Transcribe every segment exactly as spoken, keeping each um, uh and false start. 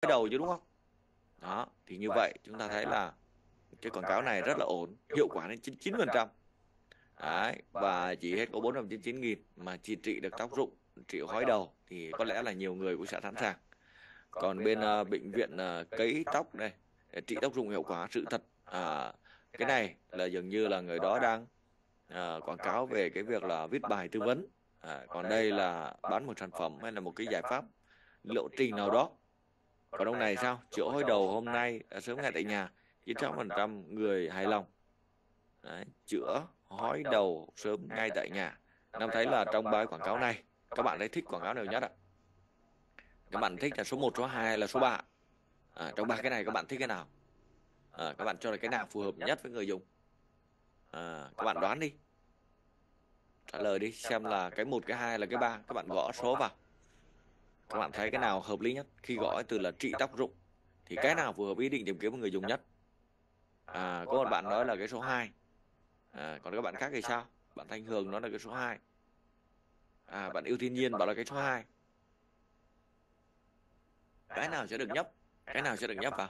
đầu chứ đúng không? Đó, thì như vậy chúng ta thấy là cái quảng cáo này rất là ổn, hiệu quả đến chín mươi chín phần trăm. Đấy, và chỉ hết có bốn trăm chín mươi chín nghìn mà chỉ trị được tóc rụng, trị hói đầu thì có lẽ là nhiều người cũng sẽ sẵn sàng. Còn bên uh, bệnh viện uh, cấy tóc đây, để trị tóc rụng hiệu quả, sự thật à, cái này là dường như là người đó đang à, quảng cáo về cái việc là viết bài tư vấn. À, còn đây là bán một sản phẩm hay là một cái giải pháp lộ trình nào đó. Còn ông này sao? Chữa hói đầu hôm nay à, sớm ngay tại nhà, chín mươi sáu phần trăm người hài lòng. Đấy, chữa hói đầu sớm ngay tại nhà. Nam thấy là trong bài quảng cáo này, các bạn thấy thích quảng cáo nào nhất ạ? Các bạn thích là số một, số hai hay là số ba? À, trong ba cái này các bạn thích cái nào? À, các bạn cho là cái nào phù hợp nhất với người dùng? À, các bạn đoán đi, trả lời đi, xem là cái một, cái hai là cái ba. Các bạn gõ số vào, các bạn thấy cái nào hợp lý nhất. Khi gõ từ là trị tóc rụng thì cái nào phù hợp ý định tìm kiếm của người dùng nhất? À, có một bạn nói là cái số hai. À, còn các bạn khác thì sao? Bạn Thanh Hường nói là cái số hai. À, bạn Yêu Thiên Nhiên bảo là cái số hai. Cái nào sẽ được nhấp? Cái nào sẽ được nhấp vào?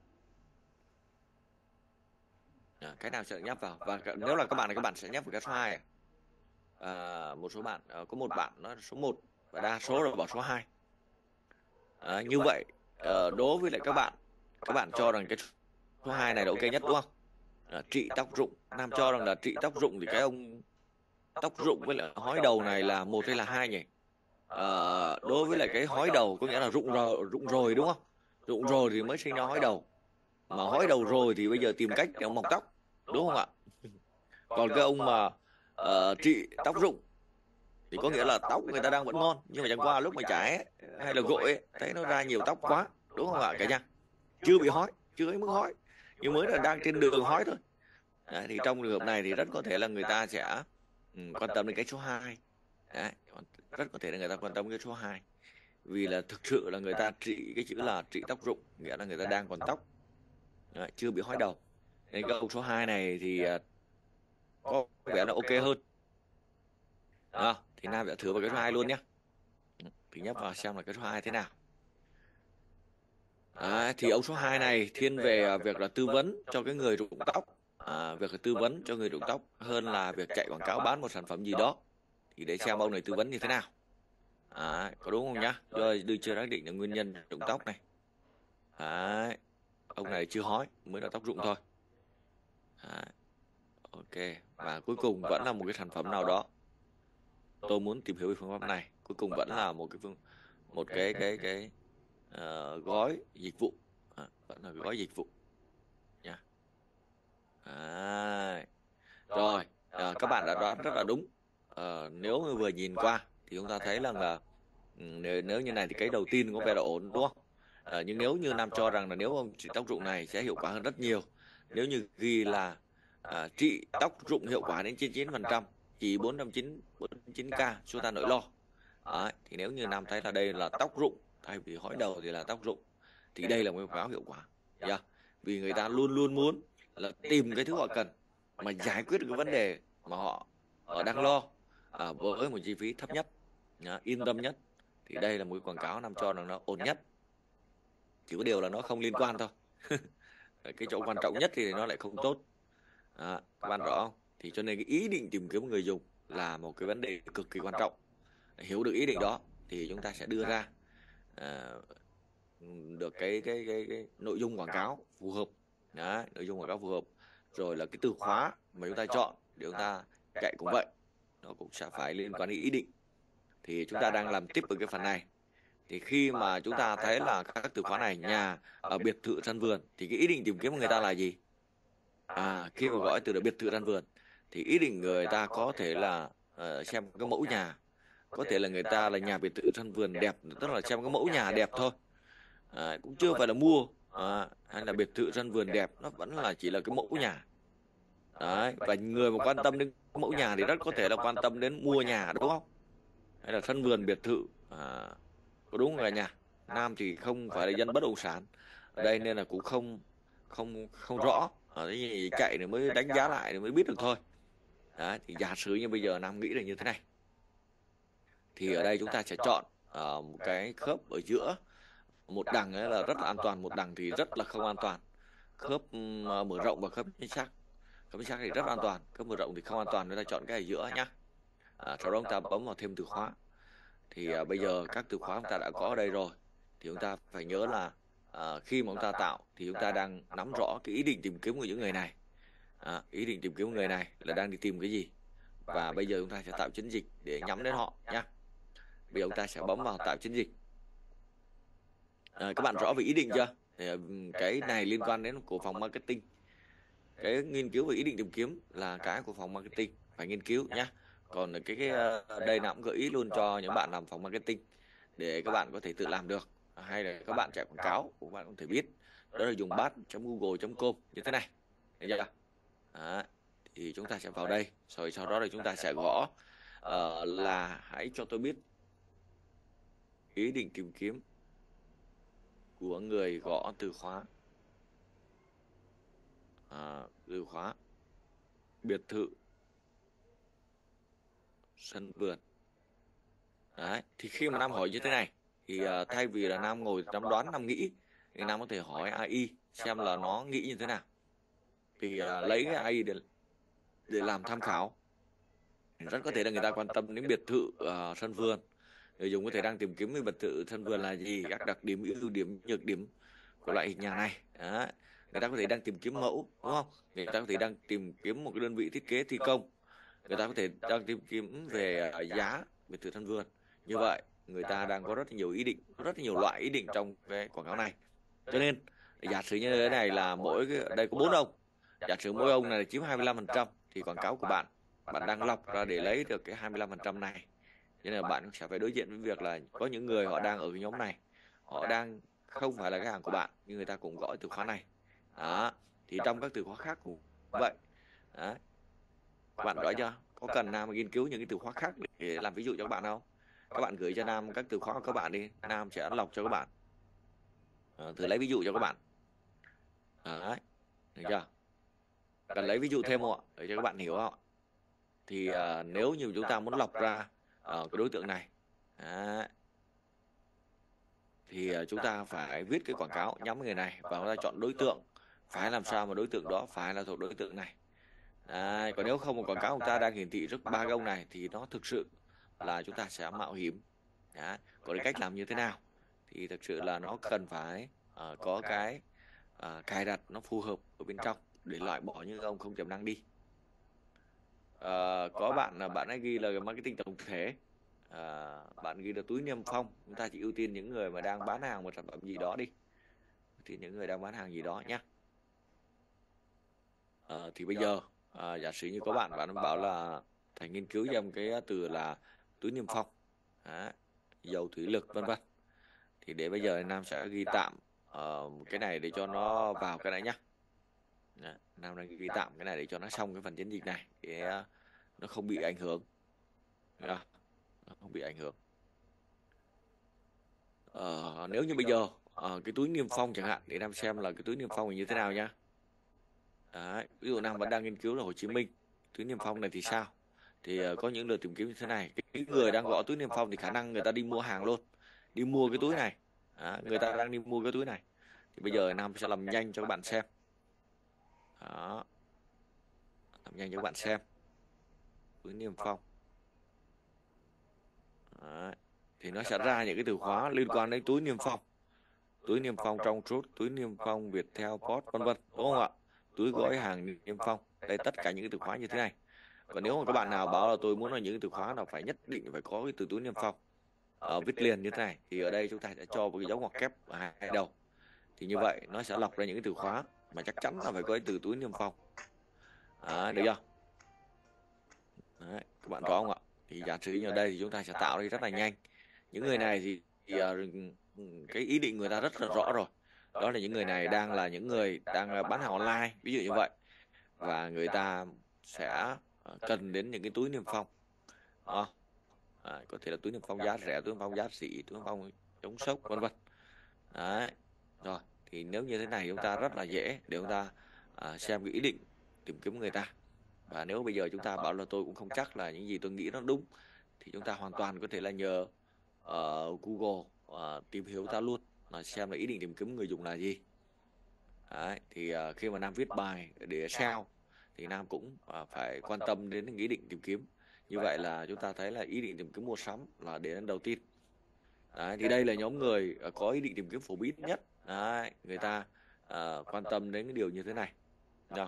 À, cái nào sẽ được nhấp vào? Và nếu là các bạn thì các bạn sẽ nhấp vào cái số hai. À, một số bạn, à, có một bạn nói số một và đa số là bảo số hai. À, như vậy uh, đối với lại các bạn, các bạn cho rằng cái số hai này là ok nhất đúng không? À, trị tóc rụng. Nam cho rằng là trị tóc rụng thì cái ông tóc rụng với lại hói đầu này là một hay là hai nhỉ? À, đối với lại cái hói đầu có nghĩa là rụng rồi, rụng rồi đúng không? Rụng rồi thì mới sinh ra hói đầu, mà hói đầu rồi thì bây giờ tìm cách để mọc tóc, đúng không ạ? Còn cái ông mà uh, trị tóc rụng thì có nghĩa là tóc người ta đang vẫn ngon, nhưng mà chẳng qua lúc mà chải hay là gội ấy, thấy nó ra nhiều tóc quá, đúng không ạ cả nhà? Chưa bị hói, chưa ấy mức hói, nhưng mới là đang trên đường hói thôi. Đấy, thì trong trường hợp này thì rất có thể là người ta sẽ ừ, quan tâm đến cái số hai. Đấy, rất có thể là người ta quan tâm đến cái số hai, vì là thực sự là người ta trị cái chữ là trị tóc rụng, nghĩa là người ta đang còn tóc. Đấy, chưa bị hói đầu. Nên cái ông số hai này thì uh, có vẻ là ok hơn. À, thì Nam sẽ thử vào cái số hai luôn nhé. Thì nhấp vào xem là cái số hai thế nào. À, thì ông số hai này thiên về việc là tư vấn cho cái người rụng tóc. À, việc là tư vấn cho người rụng tóc hơn là việc chạy quảng cáo bán một sản phẩm gì đó. Thì để xem ông này tư vấn như thế nào. À, có đúng không nhá? Rồi đưa chưa xác định được nguyên nhân rụng tóc này. Đấy, ông này chưa hói, mới là tóc rụng thôi. Đấy, ok. Và cuối cùng vẫn là một cái sản phẩm nào đó. Tôi muốn tìm hiểu về phương pháp này. Cuối cùng vẫn là một cái phương một cái cái cái uh, gói dịch vụ. À, vẫn là gói dịch vụ nha. À, rồi à, các bạn đã đoán rất là đúng. À, nếu như vừa nhìn qua thì chúng ta thấy rằng là ừ, nếu, nếu như này thì cái đầu tiên có vẻ là ổn đúng không? À, nhưng nếu như Nam cho rằng là nếu ông trị tóc rụng này sẽ hiệu quả hơn rất nhiều. Nếu như ghi là à, trị tóc rụng hiệu quả đến chín mươi chín phần trăm, chỉ bốn trăm chín mươi chín k số ta nỗi lo. Đấy, thì nếu như Nam thấy là đây là tóc rụng thay vì hói đầu thì là tóc rụng, thì đây là một quảng cáo hiệu quả. Yeah. Vì người ta luôn luôn muốn là tìm cái thứ họ cần mà giải quyết được cái vấn đề mà họ, họ đang lo à, với một chi phí thấp nhất, à, yên tâm nhất. Thì đây là một cái quảng cáo Nam cho rằng nó ổn nhất. Chỉ có điều là nó không liên quan thôi. Cái chỗ quan trọng nhất thì nó lại không tốt. À, các bạn rõ không? Thì cho nên cái ý định tìm kiếm người dùng là một cái vấn đề cực kỳ quan trọng. Hiểu được ý định đó thì chúng ta sẽ đưa ra à, được cái, cái cái cái nội dung quảng cáo phù hợp. Đấy, nội dung quảng cáo phù hợp, rồi là cái từ khóa mà chúng ta chọn để chúng ta chạy cũng vậy, nó cũng sẽ phải liên quan đến ý định. Thì chúng ta đang làm tiếp ở cái phần này. Thì khi mà chúng ta thấy là các từ khóa này, nhà, ở biệt thự, sân vườn, thì cái ý định tìm kiếm của người ta là gì? À, khi mà gọi từ là biệt thự, sân vườn thì ý định người ta có thể là uh, xem cái mẫu nhà, có thể là người ta là nhà biệt thự sân vườn đẹp, tức là xem cái mẫu nhà đẹp thôi. À, cũng chưa phải là mua à, hay là biệt thự sân vườn đẹp, nó vẫn là chỉ là cái mẫu nhà. Đấy, và người mà quan tâm đến mẫu nhà thì rất có thể là quan tâm đến mua nhà đúng không? Hay là sân vườn biệt thự. À, có đúng không cả nhà? Nam thì không phải là dân bất động sản ở đây nên là cũng không không không rõ. Ở đây chạy thì mới đánh giá lại thì mới biết được thôi. Đấy, thì giả sử như bây giờ Nam nghĩ là như thế này. Thì ở đây chúng ta sẽ chọn uh, một cái khớp ở giữa một đằng ấy là rất là an toàn, một đằng thì rất là không an toàn. Khớp ừm, mở rộng và khớp chính xác. Khớp chính xác thì rất an toàn, khớp mở rộng thì không an toàn, chúng ta chọn cái ở giữa nhá. À, sau đó chúng ta bấm vào thêm từ khóa. Thì à, bây giờ các từ khóa chúng ta đã có ở đây rồi, thì chúng ta phải nhớ là à, khi mà chúng ta tạo thì chúng ta đang nắm rõ cái ý định tìm kiếm của những người này. À, ý định tìm kiếm của người này là đang đi tìm cái gì, và bây giờ chúng ta sẽ tạo chiến dịch để nhắm đến họ nhé. Bây giờ chúng ta sẽ bấm vào tạo chiến dịch. À, các bạn rõ về ý định chưa? Thì, cái này liên quan đến của phòng marketing. Cái nghiên cứu về ý định tìm kiếm là cái của phòng marketing, phải nghiên cứu nhé. Còn cái, cái đây là cũng gợi ý luôn cho những bạn làm phòng marketing để các bạn có thể tự làm được, hay là các bạn chạy quảng cáo của bạn có thể biết, đó là dùng bat chấm google chấm com như thế này, thấy chưa? Đó. Thì chúng ta sẽ vào đây, rồi sau đó là chúng ta sẽ gõ uh, là hãy cho tôi biết ý định tìm kiếm của người, gõ từ khóa à, từ khóa biệt thự sân vườn. Đấy, thì khi mà Nam hỏi như thế này thì uh, thay vì là Nam ngồi Nam đoán, Nam nghĩ, thì Nam có thể hỏi a i xem là nó nghĩ như thế nào. Thì uh, lấy cái a i để để làm tham khảo. Rất có thể là người ta quan tâm đến biệt thự uh, sân vườn, người dùng có thể đang tìm kiếm cái biệt thự sân vườn là gì, các đặc điểm, ưu điểm, nhược điểm của loại hình nhà này. Đó. Người ta có thể đang tìm kiếm mẫu, đúng không? Người ta có thể đang tìm kiếm một cái đơn vị thiết kế thi công, người ta có thể đang tìm kiếm về uh, giá biệt thự sân vườn. Như vậy người ta đang có rất là nhiều ý định, rất là nhiều loại ý định trong cái quảng cáo này. Cho nên giả sử như thế này là mỗi cái, đây có bốn ông, giả sử mỗi ông này chiếm hai mươi lăm phần trăm, thì quảng cáo của bạn bạn đang lọc ra để lấy được cái hai mươi lăm phần trăm này. Cho nên là bạn sẽ phải đối diện với việc là có những người họ đang ở cái nhóm này, họ đang không phải là cái hàng của bạn, nhưng người ta cũng gọi từ khóa này. Đó. Thì trong các từ khóa khác cũng vậy. Đó. Các bạn rõ chưa? Có cần Nam nghiên cứu những cái từ khóa khác để làm ví dụ cho các bạn không? Các bạn gửi cho Nam các từ khóa của các bạn đi, Nam sẽ lọc cho các bạn. À, thử lấy ví dụ cho các bạn. Đấy. Được chưa? Cần lấy ví dụ thêm không ạ? Để cho các bạn hiểu không ạ? Thì uh, nếu như chúng ta muốn lọc ra uh, cái đối tượng này, đấy, thì uh, chúng ta phải viết cái quảng cáo nhắm người này, và chúng ta chọn đối tượng, phải làm sao mà đối tượng đó phải là thuộc đối tượng này. Đấy, còn nếu không một quảng cáo chúng ta đang hiển thị rất ba gông này thì nó thực sự là chúng ta sẽ mạo hiểm. Đấy. Còn cái cách làm như thế nào thì thực sự là nó cần phải uh, có cái uh, cài đặt nó phù hợp ở bên trong để loại bỏ những ông không tiềm năng đi. Uh, có bạn là bạn ấy ghi là marketing tổng thể, uh, bạn ghi là túi niêm phong, chúng ta chỉ ưu tiên những người mà đang bán hàng một sản phẩm gì đó đi, thì những người đang bán hàng gì đó nhé. Uh, thì bây giờ uh, giả sử như có bạn bạn bảo là Thành nghiên cứu dòng cái từ là túi niêm phong, đó, dầu thủy lực vân vân, thì để bây giờ Nam sẽ ghi tạm uh, cái này để cho nó vào cái này nhá. Đó, Nam đang ghi tạm cái này để cho nó xong cái phần chiến dịch này, để uh, nó không bị ảnh hưởng. Đó, nó không bị ảnh hưởng. Ờ, nếu như bây giờ uh, cái túi niêm phong chẳng hạn, để Nam xem là cái túi niêm phong như thế nào nhá. Đấy, ví dụ Nam vẫn đang nghiên cứu là Hồ Chí Minh, túi niêm phong này thì sao? Thì uh, có những lượt tìm kiếm như thế này, cái người đang gõ túi niêm phong thì khả năng người ta đi mua hàng luôn, đi mua cái túi này. Đó, người ta đang đi mua cái túi này. Thì bây giờ Nam sẽ làm nhanh cho các bạn xem. Đó, làm nhanh cho các bạn xem túi niêm phong. Đấy. Thì nó sẽ ra những cái từ khóa liên quan đến túi niêm phong, túi niêm phong trong truth, túi niêm phong Viettel Post vân vân, đúng không ạ? Túi gói hàng niêm phong, đây tất cả những cái từ khóa như thế này. Còn nếu mà các bạn nào bảo là tôi muốn là những cái từ khóa nào phải nhất định phải có cái từ túi niêm phong ở viết liền như thế này, thì ở đây chúng ta sẽ cho một cái dấu ngoặc kép ở hai đầu. Thì như vậy nó sẽ lọc ra những cái từ khóa mà chắc chắn là phải có cái từ túi niêm phong. Đấy, được chưa? Đấy, các bạn rõ không ạ? Thì giả sử như ở đây thì chúng ta sẽ tạo đi rất là nhanh. Những người này thì, thì uh, cái ý định người ta rất là rõ rồi. Đó là những người này đang là những người đang bán hàng online, ví dụ như vậy. Và người ta sẽ cần đến những cái túi niêm phong. Đó. À, có thể là túi niêm phong giá rẻ, túi niêm phong giá xỉ, túi niêm phong chống sốc vân vân. Đấy. Rồi, thì nếu như thế này chúng ta rất là dễ để chúng ta à, xem cái ý định tìm kiếm người ta. Và nếu bây giờ chúng ta bảo là tôi cũng không chắc là những gì tôi nghĩ nó đúng, thì chúng ta hoàn toàn có thể là nhờ uh, Google uh, tìm hiểu ta luôn. là xem là ý định tìm kiếm người dùng là gì. Đấy, thì uh, khi mà Nam viết bài để ét e o thì Nam cũng uh, phải quan tâm đến ý định tìm kiếm. Như vậy là chúng ta thấy là ý định tìm kiếm mua sắm là đến đầu tiên. Đấy, thì đây là nhóm người uh, có ý định tìm kiếm phổ biến nhất. Đấy, người ta uh, quan tâm đến cái điều như thế này. Được.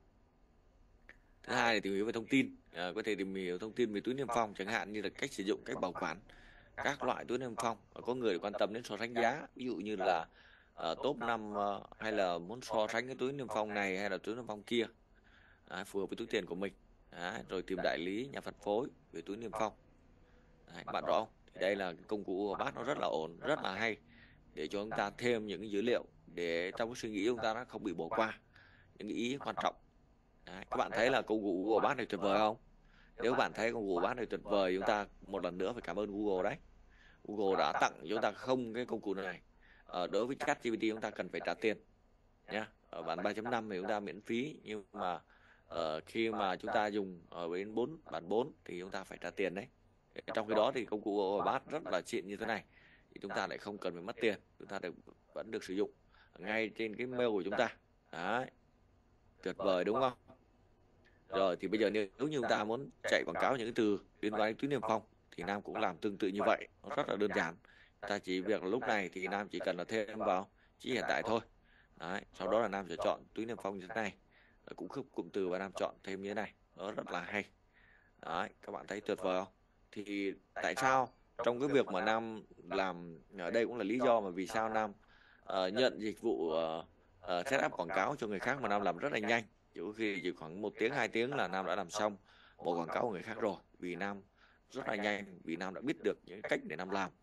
Thứ hai là tìm hiểu về thông tin, à, có thể tìm hiểu thông tin về túi niêm phong, chẳng hạn như là cách sử dụng, cách bảo quản các loại túi niêm phong. Có người quan tâm đến so sánh giá, ví dụ như là uh, top năm uh, hay là muốn so sánh cái túi niêm phong này hay là túi niêm phong kia, à, phù hợp với túi tiền của mình. À, rồi tìm đại lý, nhà phân phối về túi niêm phong. Đấy, bạn rõ không? Thì đây là cái công cụ của bác, nó rất là ổn, rất là hay để cho chúng ta thêm những cái dữ liệu để trong cái suy nghĩ chúng ta nó không bị bỏ qua những cái ý quan trọng. Đấy, các bạn thấy là công cụ của bác này tuyệt vời không? Nếu bạn thấy công cụ của bác này tuyệt vời, chúng ta một lần nữa phải cảm ơn Google đấy. Google đã tặng chúng ta không cái công cụ này. Ờ, đối với ChatGPT chúng ta cần phải trả tiền nhá. Ở bản ba chấm năm thì chúng ta miễn phí, nhưng mà uh, khi mà chúng ta dùng ở bên bốn bản bốn thì chúng ta phải trả tiền đấy. Trong khi đó thì công cụ của bác rất là xịn như thế này thì chúng ta lại không cần phải mất tiền, chúng ta được, vẫn được sử dụng ngay trên cái mail của chúng ta. Đấy, tuyệt vời đúng không? Rồi thì bây giờ nếu như chúng ta muốn chạy quảng cáo những cái từ liên quan đến túi niêm phong thì Nam cũng làm tương tự như vậy, nó rất là đơn giản. Ta chỉ việc là lúc này thì Nam chỉ cần là thêm vào chữ hiện tại thôi. Đấy, sau đó là Nam sẽ chọn túi niêm phong như thế này, rồi cũng khớp cụm từ và Nam chọn thêm như thế này, nó rất là hay. Đấy, các bạn thấy tuyệt vời không? Thì tại sao trong cái việc mà Nam làm ở đây cũng là lý do mà vì sao Nam uh, nhận dịch vụ uh, uh, set up quảng cáo cho người khác mà Nam làm rất là nhanh. Chỉ khi chỉ khoảng một tiếng hai tiếng là Nam đã làm xong một quảng cáo của người khác rồi, vì Nam rất là nhanh, vì Nam đã biết được những cách để Nam làm.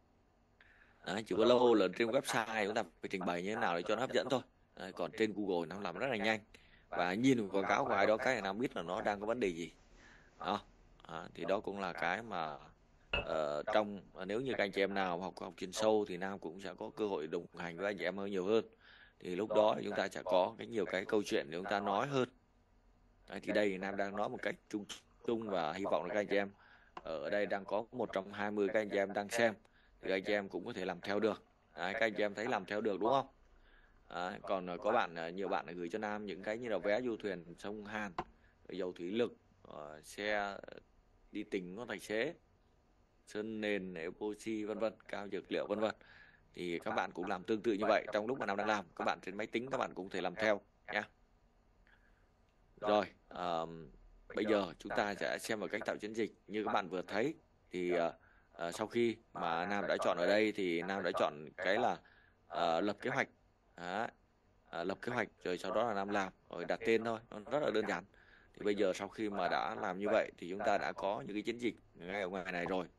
Đấy, chỉ có lâu là trên website chúng ta phải trình bày như thế nào để cho nó hấp dẫn thôi. Đấy, còn trên Google Nam làm rất là nhanh, và nhìn quảng cáo của ai đó cái là Nam biết là nó đang có vấn đề gì. Đó. À, thì đó cũng là cái mà uh, trong nếu như các anh chị em nào học học chuyên sâu thì Nam cũng sẽ có cơ hội đồng hành với anh chị em hơn nhiều hơn. Thì lúc đó chúng ta sẽ có cái nhiều cái câu chuyện để chúng ta nói hơn. Đấy, thì đây thì Nam đang nói một cách chung chung và hy vọng là các anh chị em ở đây đang có một trăm hai mươi các anh chị em đang xem thì các anh chị em cũng có thể làm theo được. Đấy, các anh chị em thấy làm theo được đúng không? Đấy, còn có bạn nhiều bạn gửi cho Nam những cái như là vé du thuyền sông Hàn, dầu thủy lực, uh, xe đi tỉnh có tài xế, sơn nền, epoxy vân vân, cao dược liệu vân vân. Thì các bạn cũng làm tương tự như vậy. Trong lúc mà Nam đang làm, các bạn trên máy tính các bạn cũng thể làm theo nhé. Rồi, uh, bây giờ chúng ta sẽ xem vào cách tạo chiến dịch. Như các bạn vừa thấy thì uh, uh, sau khi mà Nam đã chọn ở đây thì Nam đã chọn cái là uh, lập kế hoạch. Đó. Uh, lập kế hoạch rồi sau đó là Nam làm rồi đặt tên thôi, nó rất là đơn giản. Thì bây giờ sau khi mà đã làm như vậy thì chúng ta đã có những cái chiến dịch ngay ở ngoài này rồi.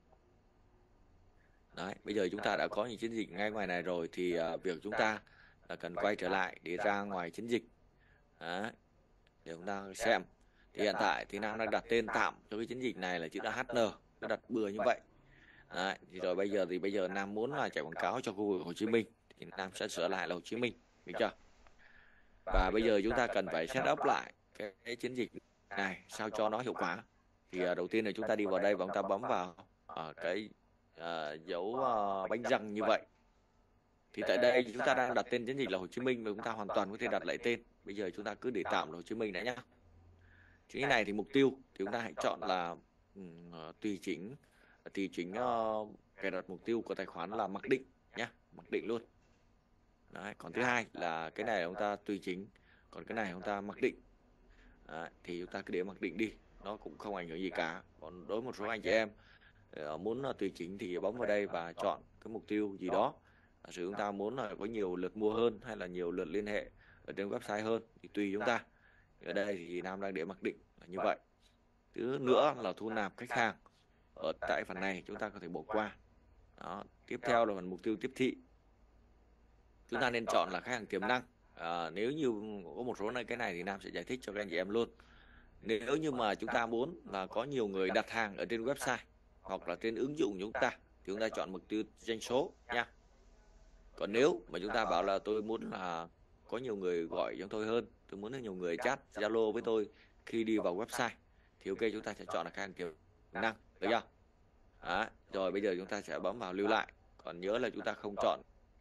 Đấy, bây giờ chúng ta đã có những chiến dịch ngay ngoài này rồi thì uh, việc chúng ta là cần quay trở lại để ra ngoài chiến dịch. Đấy, để chúng ta xem. Thì hiện tại thì Nam đang đặt tên tạm cho cái chiến dịch này là chữ là hát en, cứ đặt bừa như vậy. Đấy, thì rồi bây giờ thì bây giờ Nam muốn là chạy quảng cáo cho khu vực Hồ Chí Minh thì Nam sẽ sửa lại là Hồ Chí Minh, được chưa? Và bây giờ chúng ta cần phải set up lại cái, cái chiến dịch này sao cho nó hiệu quả. Thì uh, đầu tiên là chúng ta đi vào đây và chúng ta bấm vào uh, cái uh, dấu uh, bánh răng như vậy. Thì tại đây chúng ta đang đặt tên chiến dịch là Hồ Chí Minh và chúng ta hoàn toàn có thể đặt lại tên. Bây giờ chúng ta cứ để tạm là Hồ Chí Minh đã nhá. Thì cái này thì mục tiêu thì chúng ta hãy chọn là um, tùy chỉnh tùy chỉnh uh, cài đặt mục tiêu của tài khoản là mặc định nhá, mặc định luôn. Đấy, còn thứ hai là cái này chúng ta tùy chỉnh, còn cái này chúng ta mặc định. Đấy, thì chúng ta cứ để mặc định đi, nó cũng không ảnh hưởng gì cả. Còn đối với một số anh chị em muốn tùy chỉnh thì bấm vào đây và chọn cái mục tiêu gì đó. Sử chúng ta muốn là có nhiều lượt mua hơn hay là nhiều lượt liên hệ ở trên website hơn thì tùy chúng ta. Ở đây thì Nam đang để mặc định là như vậy. Thứ nữa là thu nạp khách hàng. Ở tại phần này chúng ta có thể bỏ qua. Đó. Tiếp theo là phần mục tiêu tiếp thị. Chúng ta nên chọn là khách hàng tiềm năng. À, nếu như có một số này cái này thì Nam sẽ giải thích cho các anh chị em luôn. Nếu như mà chúng ta muốn là có nhiều người đặt hàng ở trên website hoặc là trên ứng dụng chúng ta thì chúng ta chọn mục tiêu doanh số nha. Còn nếu mà chúng ta bảo là tôi muốn là có nhiều người gọi cho tôi hơn, tôi muốn là nhiều người chat Zalo với tôi khi đi vào website thì ok, chúng ta sẽ chọn là khách hàng tiềm năng, được chưa? Đó. Rồi bây giờ chúng ta sẽ bấm vào lưu lại. Còn nhớ là chúng ta không chọn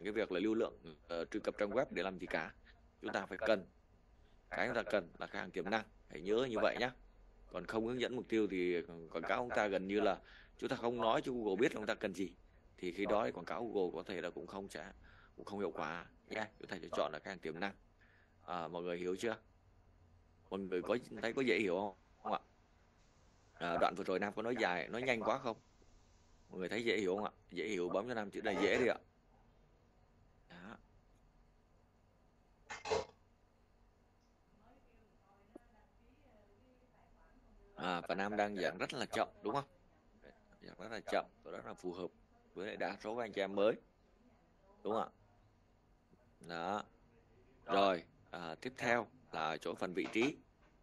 cái việc là lưu lượng uh, truy cập trang web để làm gì cả. Chúng ta phải cần, cái chúng ta cần là khách hàng tiềm năng, hãy nhớ như vậy nhé. Còn không hướng dẫn mục tiêu thì quảng cáo chúng ta gần như là chúng ta không nói cho Google biết là chúng ta cần gì, thì khi đó thì quảng cáo Google có thể là cũng không sẽ cũng không hiệu quả nhé. Chúng ta sẽ chọn là khách hàng tiềm năng. À, mọi người hiểu chưa? Mọi người có thấy có dễ hiểu không, không ạ? À, đoạn vừa rồi Nam có nói dài, nói nhanh quá không? Mọi người thấy dễ hiểu không ạ? Dễ hiểu bấm cho Nam chữ này dễ đi ạ. Đó. À, và Nam đang giảng rất là chậm đúng không? Giảng rất là chậm và rất là phù hợp với lại đa số các anh chị em mới, đúng không ạ? Đó. Rồi, à, tiếp theo là chỗ phần vị trí.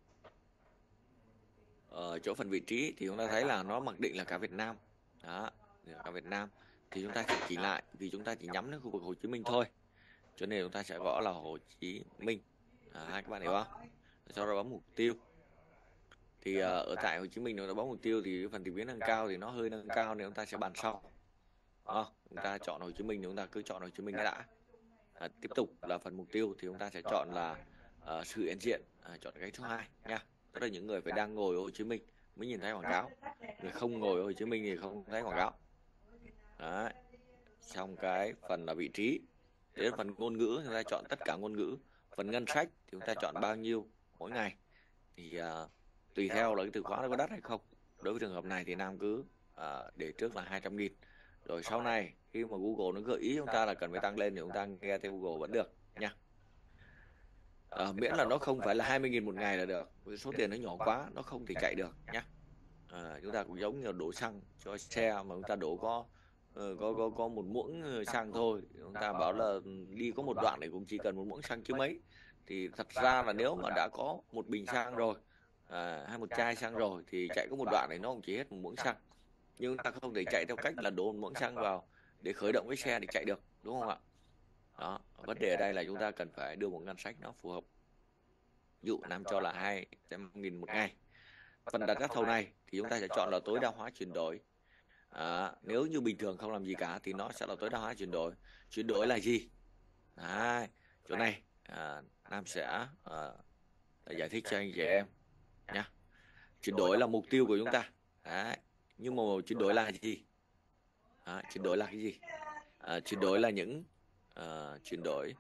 Ở chỗ phần vị trí thì chúng ta thấy là nó mặc định là cả Việt Nam. Đó, cả Việt Nam thì chúng ta sẽ chỉ lại vì chúng ta chỉ nhắm đến khu vực Hồ Chí Minh thôi, cho nên chúng ta sẽ gõ là Hồ Chí Minh. À, hai các bạn hiểu không? Sau đó bấm mục tiêu. Thì uh, ở tại Hồ Chí Minh chúng ta bấm mục tiêu thì phần tìm kiếm nâng cao thì nó hơi nâng cao nên chúng ta sẽ bàn sau. À, chúng ta chọn Hồ Chí Minh thì chúng ta cứ chọn Hồ Chí Minh đã. À, tiếp tục là phần mục tiêu thì chúng ta sẽ chọn là uh, sự hiện diện, à, chọn cái thứ hai nha. Tức là những người phải đang ngồi ở Hồ Chí Minh mới nhìn thấy quảng cáo, người không ngồi ở Hồ Chí Minh thì không thấy quảng cáo. Đấy. Xong cái phần là vị trí. Đến phần ngôn ngữ chúng ta chọn tất cả ngôn ngữ. Phần ngân sách thì chúng ta chọn bao nhiêu mỗi ngày thì uh, tùy theo là cái từ khóa nó có đắt hay không. Đối với trường hợp này thì Nam cứ uh, để trước là hai trăm nghìn. Rồi sau này khi mà Google nó gợi ý chúng ta là cần phải tăng lên thì chúng ta nghe theo Google vẫn được nha. À, miễn là nó không phải là hai mươi nghìn một ngày là được. Với số tiền nó nhỏ quá nó không thể chạy được nhá. À, chúng ta cũng giống như đổ xăng cho xe mà chúng ta đổ có uh, có có có một muỗng xăng thôi, chúng ta bảo là đi có một đoạn này cũng chỉ cần một muỗng xăng chứ mấy. Thì thật ra là nếu mà đã có một bình xăng rồi à, hay một chai xăng rồi thì chạy có một đoạn này nó cũng chỉ hết một muỗng xăng. Nhưng chúng ta không thể chạy theo cách là đổ một muỗng xăng vào để khởi động cái xe để chạy được, đúng không ạ? Đó, vấn đề ở đây là chúng ta cần phải đưa một ngân sách nó phù hợp. Ví dụ Nam cho là hai trăm nghìn một ngày. Phần đặt các thầu này thì chúng ta sẽ chọn là tối đa hóa chuyển đổi. À, nếu như bình thường không làm gì cả thì nó sẽ là tối đa hóa chuyển đổi. Chuyển đổi là gì? Đấy, chỗ này à, Nam sẽ à, giải thích cho anh chị em nhé. Chuyển đổi là mục tiêu của chúng ta. Đấy. Nhưng mà chuyển đổi là gì? À, chuyển đổi là cái gì? À, chuyển đổi là những à, chuyển đổi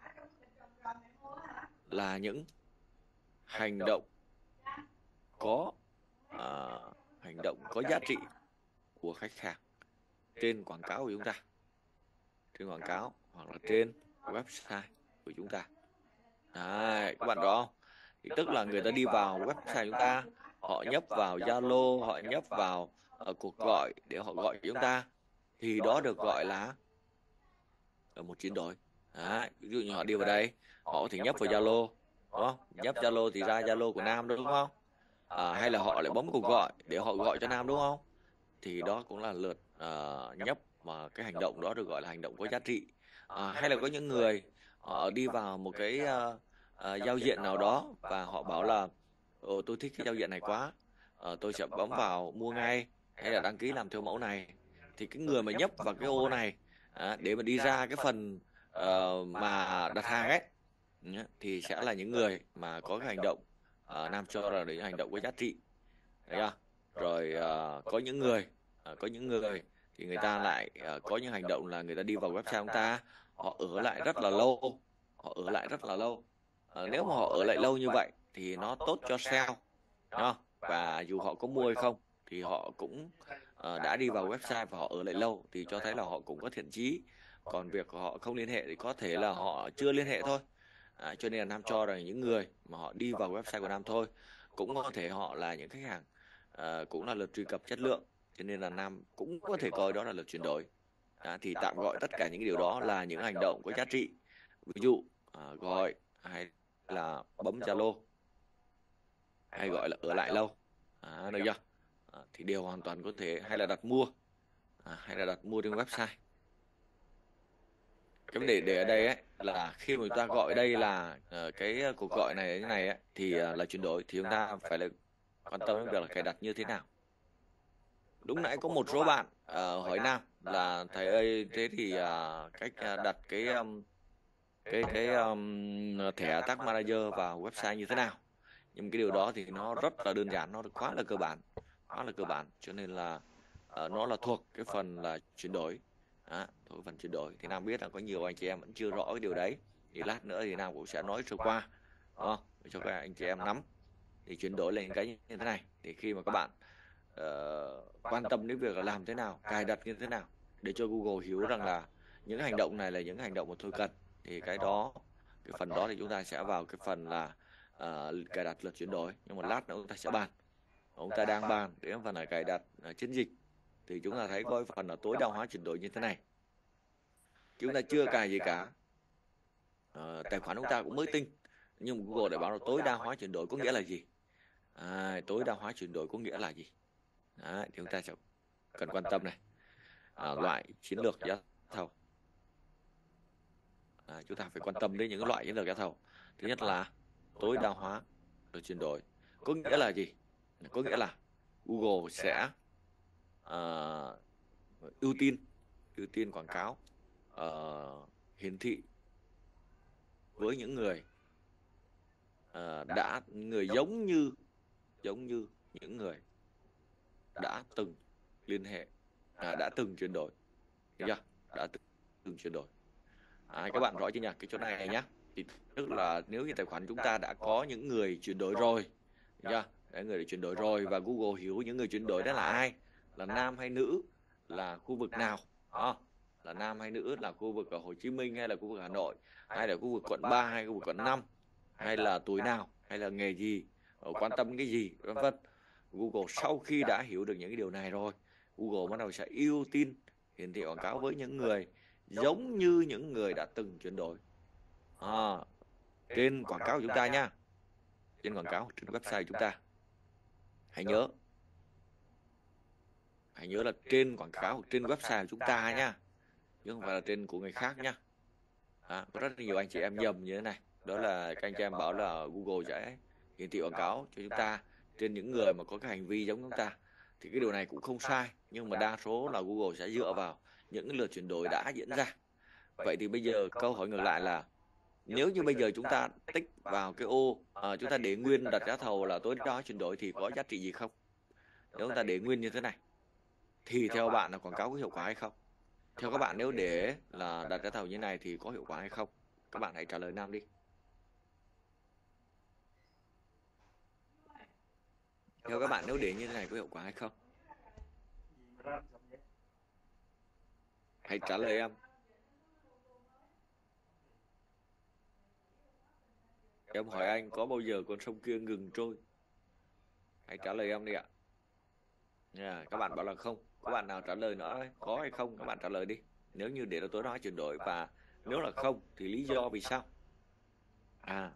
là những hành động có à, hành động có giá trị của khách hàng trên quảng cáo của chúng ta, trên quảng cáo hoặc là trên website của chúng ta. Đấy, các bạn rõ không? Thì tức là người ta đi vào website chúng ta, họ nhấp vào Zalo, họ nhấp vào uh, cuộc gọi để họ gọi chúng ta, thì đó được gọi là uh, một chuyển đổi. Đấy, ví dụ như họ đi vào đây, họ có thể nhấp vào Zalo, đúng không? Nhấp Zalo thì ra Zalo của Nam, đúng không? À, hay là họ lại bấm cuộc gọi để họ gọi cho Nam, đúng không? Thì đó cũng là lượt uh, nhấp mà cái hành động đó được gọi là hành động có giá trị. À, hay là có những người họ đi vào một cái uh, uh, giao diện nào đó và họ bảo là Ồ, tôi thích cái giao diện này quá, uh, tôi sẽ bấm vào mua ngay hay là đăng ký làm theo mẫu này. Thì cái người mà nhấp vào cái ô này uh, để mà đi ra cái phần uh, mà đặt hàng ấy thì sẽ là những người mà có cái hành động uh, Nam cho là những hành động có giá trị. Đấy không? Rồi uh, có những người uh, có những người thì người ta lại uh, có những hành động là người ta đi vào website chúng ta, họ ở lại rất là lâu, họ ở lại rất là lâu. Uh, nếu mà họ ở lại lâu như vậy thì nó tốt cho sale, đúng không? Và dù họ có mua hay không thì họ cũng uh, đã đi vào website và họ ở lại lâu thì cho thấy là họ cũng có thiện chí. Còn việc họ không liên hệ thì có thể là họ chưa liên hệ thôi. À, cho nên là Nam cho rằng những người mà họ đi vào website của Nam thôi cũng có thể họ là những khách hàng à, cũng là lượt truy cập chất lượng, cho nên là Nam cũng có thể coi đó là lượt chuyển đổi. À, thì tạm gọi tất cả những điều đó là những hành động có giá trị. Ví dụ à, gọi hay là bấm Zalo hay gọi là ở lại lâu, à, được chưa? À, thì đều hoàn toàn có thể, hay là đặt mua à, hay là đặt mua trên website. Cái vấn đề để ở đây ấy là khi mà chúng ta gọi đây là uh, cái cuộc gọi này như này ấy, thì uh, là chuyển đổi thì chúng ta phải là quan tâm đến việc là cài đặt như thế nào. lúc nãy có một số bạn uh, hỏi Nam là thầy ơi, thế thì uh, cách uh, đặt cái um, cái cái um, thẻ Tag Manager vào website như thế nào. Nhưng cái điều đó thì nó rất là đơn giản, nó quá là cơ bản, quá là cơ bản, cho nên là uh, nó là thuộc cái phần là chuyển đổi. Đó, thuộc phần chuyển đổi thì Nam biết là có nhiều anh chị em vẫn chưa rõ cái điều đấy, thì lát nữa thì Nam cũng sẽ nói sơ qua, đúng không? Để cho các anh chị em nắm. Thì chuyển đổi lên cái như thế này, thì khi mà các bạn uh, quan tâm đến việc là làm thế nào, cài đặt như thế nào để cho Google hiểu rằng là những hành động này là những hành động mà tôi cần, thì cái đó, cái phần đó thì chúng ta sẽ vào cái phần là uh, cài đặt luật chuyển đổi. Nhưng một lát nữa chúng ta sẽ bàn, chúng ta đang bàn đến phần là cài đặt uh, chiến dịch, thì chúng ta thấy có phần là tối đa hóa chuyển đổi như thế này. Chúng ta chưa cài gì cả, uh, tài khoản chúng ta cũng mới tinh, nhưng Google để báo là tối đa hóa chuyển đổi có nghĩa là gì? À, tối đa hóa chuyển đổi có nghĩa là gì? Đấy, thì chúng ta sẽ cần quan tâm này. À, loại chiến lược giá thầu. À, chúng ta phải quan tâm đến những loại chiến lược giá thầu. Thứ nhất là tối đa hóa được chuyển đổi. Có nghĩa là gì? Có nghĩa là Google sẽ uh, ưu tiên ưu tiên quảng cáo uh, hiển thị với những người uh, đã người giống như giống như những người đã từng liên hệ, à, đã từng chuyển đổi, được chưa? Đã từng chuyển đổi. À, các bạn rõ chưa nhỉ? Cái chỗ này nhá, thì tức là nếu như tài khoản chúng ta đã có những người chuyển đổi rồi, được chưa? Đã người đã chuyển đổi rồi, và Google hiểu những người chuyển đổi đó là ai, là nam hay nữ, là khu vực nào, à, là nam hay nữ, là khu vực ở Hồ Chí Minh hay là khu vực Hà Nội, hay là khu vực quận ba hay khu vực quận năm, hay là tuổi nào, hay là nghề gì, quan tâm cái gì, vân vân. Google sau khi đã hiểu được những cái điều này rồi, Google bắt đầu sẽ ưu tiên hiển thị quảng cáo với những người giống như những người đã từng chuyển đổi, à, trên quảng cáo của chúng ta nha, trên quảng cáo trên website của chúng ta. Hãy nhớ, hãy nhớ là trên quảng cáo trên website của chúng ta nha, chứ không phải là trên của người khác nha. À, có rất nhiều anh chị em nhầm như thế này, đó là các anh chị em bảo là Google sẽ hiển thị quảng cáo cho chúng ta trên những người mà có cái hành vi giống chúng ta, thì cái điều này cũng không sai, nhưng mà đa số là Google sẽ dựa vào những lượt chuyển đổi đã diễn ra. Vậy thì bây giờ câu hỏi ngược lại là, nếu như bây giờ chúng ta tích vào cái ô, à, chúng ta để nguyên đặt giá thầu là tối đa chuyển đổi thì có giá trị gì không? Nếu chúng ta để nguyên như thế này thì theo bạn là quảng cáo có hiệu quả hay không? Theo các bạn, nếu để là đặt giá thầu như này thì có hiệu quả hay không? Các bạn hãy trả lời Nam đi. Theo các bạn, nếu để như thế này có hiệu quả hay không? Hãy trả lời em. Em hỏi anh, có bao giờ con sông kia ngừng trôi? Hãy trả lời em đi ạ. Yeah, các bạn bảo là không. Các bạn nào trả lời nữa đấy, có hay không? Các bạn trả lời đi. Nếu như để nó tối đa chuyển đổi, và nếu là không thì lý do vì sao? À,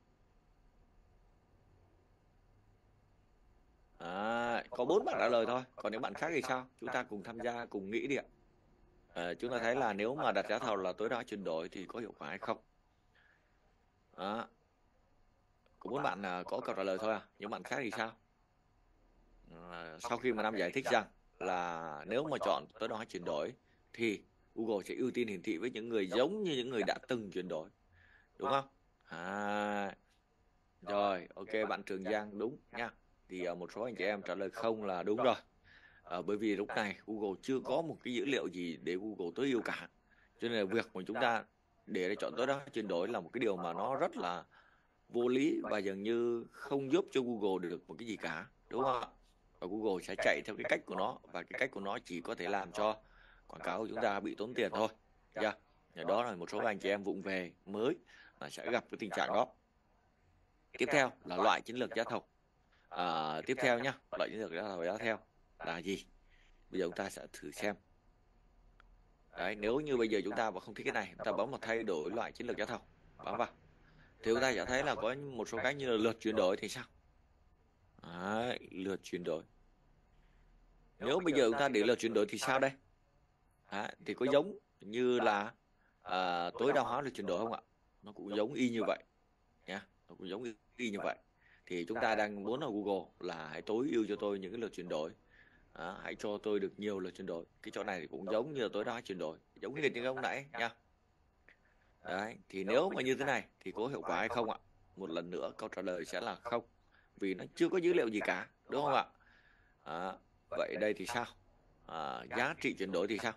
à có bốn bạn trả lời thôi. Còn những bạn khác thì sao? Chúng ta cùng tham gia, cùng nghĩ đi ạ. À, chúng ta thấy là nếu mà đặt giá thầu là tối đa chuyển đổi thì có hiệu quả hay không? À, có bốn bạn là có câu trả lời thôi à. Những bạn khác thì sao? À, sau khi mà Nam giải thích rằng là nếu mà chọn tối đa chuyển đổi thì Google sẽ ưu tiên hiển thị với những người giống như những người đã từng chuyển đổi, đúng không? À, rồi, ok, bạn Trường Giang đúng nha. Thì uh, một số anh chị em trả lời không là đúng rồi. À, bởi vì lúc này Google chưa có một cái dữ liệu gì để Google tối ưu cả, cho nên là việc mà chúng ta để để chọn tối đa chuyển đổi là một cái điều mà nó rất là vô lý và dường như không giúp cho Google được một cái gì cả, đúng không ạ? Và Google sẽ chạy theo cái cách của nó, và cái cách của nó chỉ có thể làm cho quảng cáo của chúng ta bị tốn tiền thôi. Yeah. Đó là một số anh chị em vụng về mới là sẽ gặp cái tình trạng đó. Tiếp theo là loại chiến lược giá thầu. À, tiếp theo nhá, loại chiến lược giá thầu giá theo là gì? Bây giờ chúng ta sẽ thử xem. Đấy, nếu như bây giờ chúng ta mà không thích cái này, chúng ta bấm vào thay đổi loại chiến lược giá thầu, bấm vào, thì chúng ta sẽ thấy là có một số cái như là lượt chuyển đổi thì sao? Đấy, lượt chuyển đổi. Nếu bây giờ chúng ta để lượt chuyển đổi thì sao đây? Đấy, thì có giống như là à, tối đa hóa lượt chuyển đổi không ạ? Nó cũng giống y như vậy nhá, nó cũng giống y như vậy. Thì chúng ta đang muốn ở Google là hãy tối ưu cho tôi những cái lượt chuyển đổi Đó, hãy cho tôi được nhiều lượt chuyển đổi. Cái chỗ này thì cũng giống như tôi đã chuyển đổi, giống như những ông nãy nha. Đấy, thì nếu mà như thế này thì có hiệu quả hay không ạ? Một lần nữa câu trả lời sẽ là không, vì nó chưa có dữ liệu gì cả, đúng không ạ? Đó, vậy đây thì sao? À, giá trị chuyển đổi thì sao?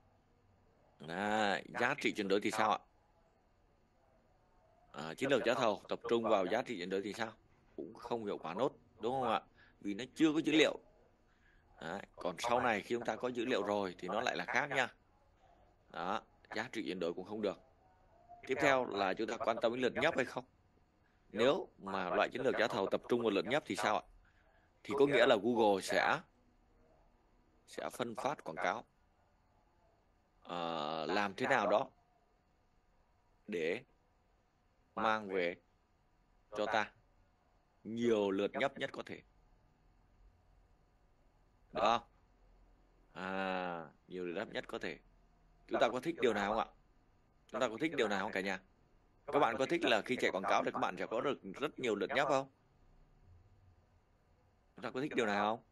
À, giá trị chuyển đổi thì sao ạ? À, chiến lược giá thầu tập trung vào giá trị chuyển đổi thì sao? Cũng không hiệu quả nốt, đúng không ạ? Vì nó chưa có dữ liệu. Đấy, còn sau này khi chúng ta có dữ liệu rồi thì nó lại là khác nha. Đó, giá trị chuyển đổi cũng không được. Tiếp theo là chúng ta quan tâm đến lượt nhấp hay không? Nếu mà loại chiến lược giá thầu tập trung vào lượt nhấp thì sao ạ? Thì có nghĩa là Google sẽ sẽ phân phát quảng cáo, à, làm thế nào đó để mang về cho ta nhiều lượt nhấp nhất có thể. Được không? À, nhiều lượt nhấp nhất có thể. Chúng ta có thích điều nào không ạ? Chúng ta có thích điều nào không cả nhà? Các bạn có thích là khi chạy quảng cáo thì các bạn sẽ có được rất nhiều lượt nhấp không? Chúng ta có thích điều nào không?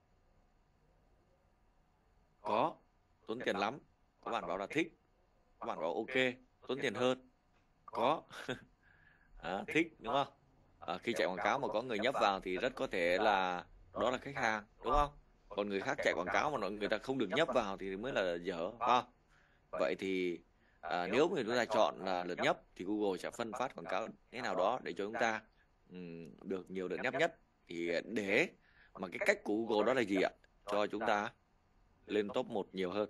Có, tốn tiền lắm. Các bạn bảo là thích. Các bạn bảo ok, tốn tiền hơn. Có. À, thích đúng không? À, khi chạy quảng cáo mà có người nhấp vào thì rất có thể là đó là khách hàng, đúng không? Còn người khác chạy quảng cáo mà người ta không được nhấp vào thì mới là dở, phải không? Vậy thì à, nếu mà chúng ta chọn là lượt nhấp thì Google sẽ phân phát quảng cáo thế nào đó để cho chúng ta um, được nhiều lượt nhấp nhất. Thì để mà cái cách của Google đó là gì ạ? Cho chúng ta lên top một nhiều hơn.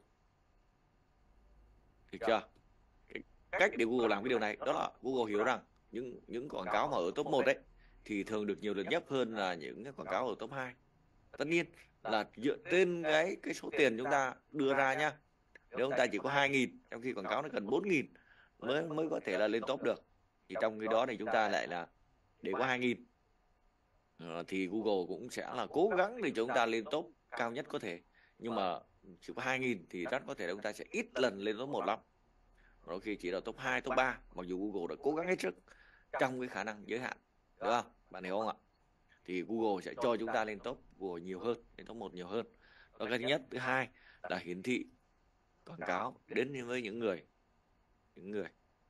Được chưa? Cái cách để Google làm cái điều này đó là Google hiểu rằng những những quảng cáo mà ở top một đấy thì thường được nhiều lượt nhấp hơn là những cái quảng cáo ở top hai. Tất nhiên là dựa trên cái cái số tiền chúng ta đưa ra nhá. Nếu chúng ta chỉ có hai nghìn trong khi quảng cáo nó cần bốn nghìn mới mới có thể là lên top được, thì trong cái đó thì chúng ta lại là để có hai nghìn, ờ, thì Google cũng sẽ là cố gắng để chúng ta lên top cao nhất có thể. Nhưng mà chỉ có hai nghìn thì rất có thể là chúng ta sẽ ít lần lên top một lắm, đôi khi chỉ là top hai, top ba, mặc dù Google đã cố gắng hết sức trong cái khả năng giới hạn, đúng không? Bạn hiểu không ạ? Thì Google sẽ cho chúng ta lên top Google nhiều hơn, lên top một nhiều hơn. Đó là cái thứ nhất. Thứ hai là hiển thị quảng cáo đến với những người những người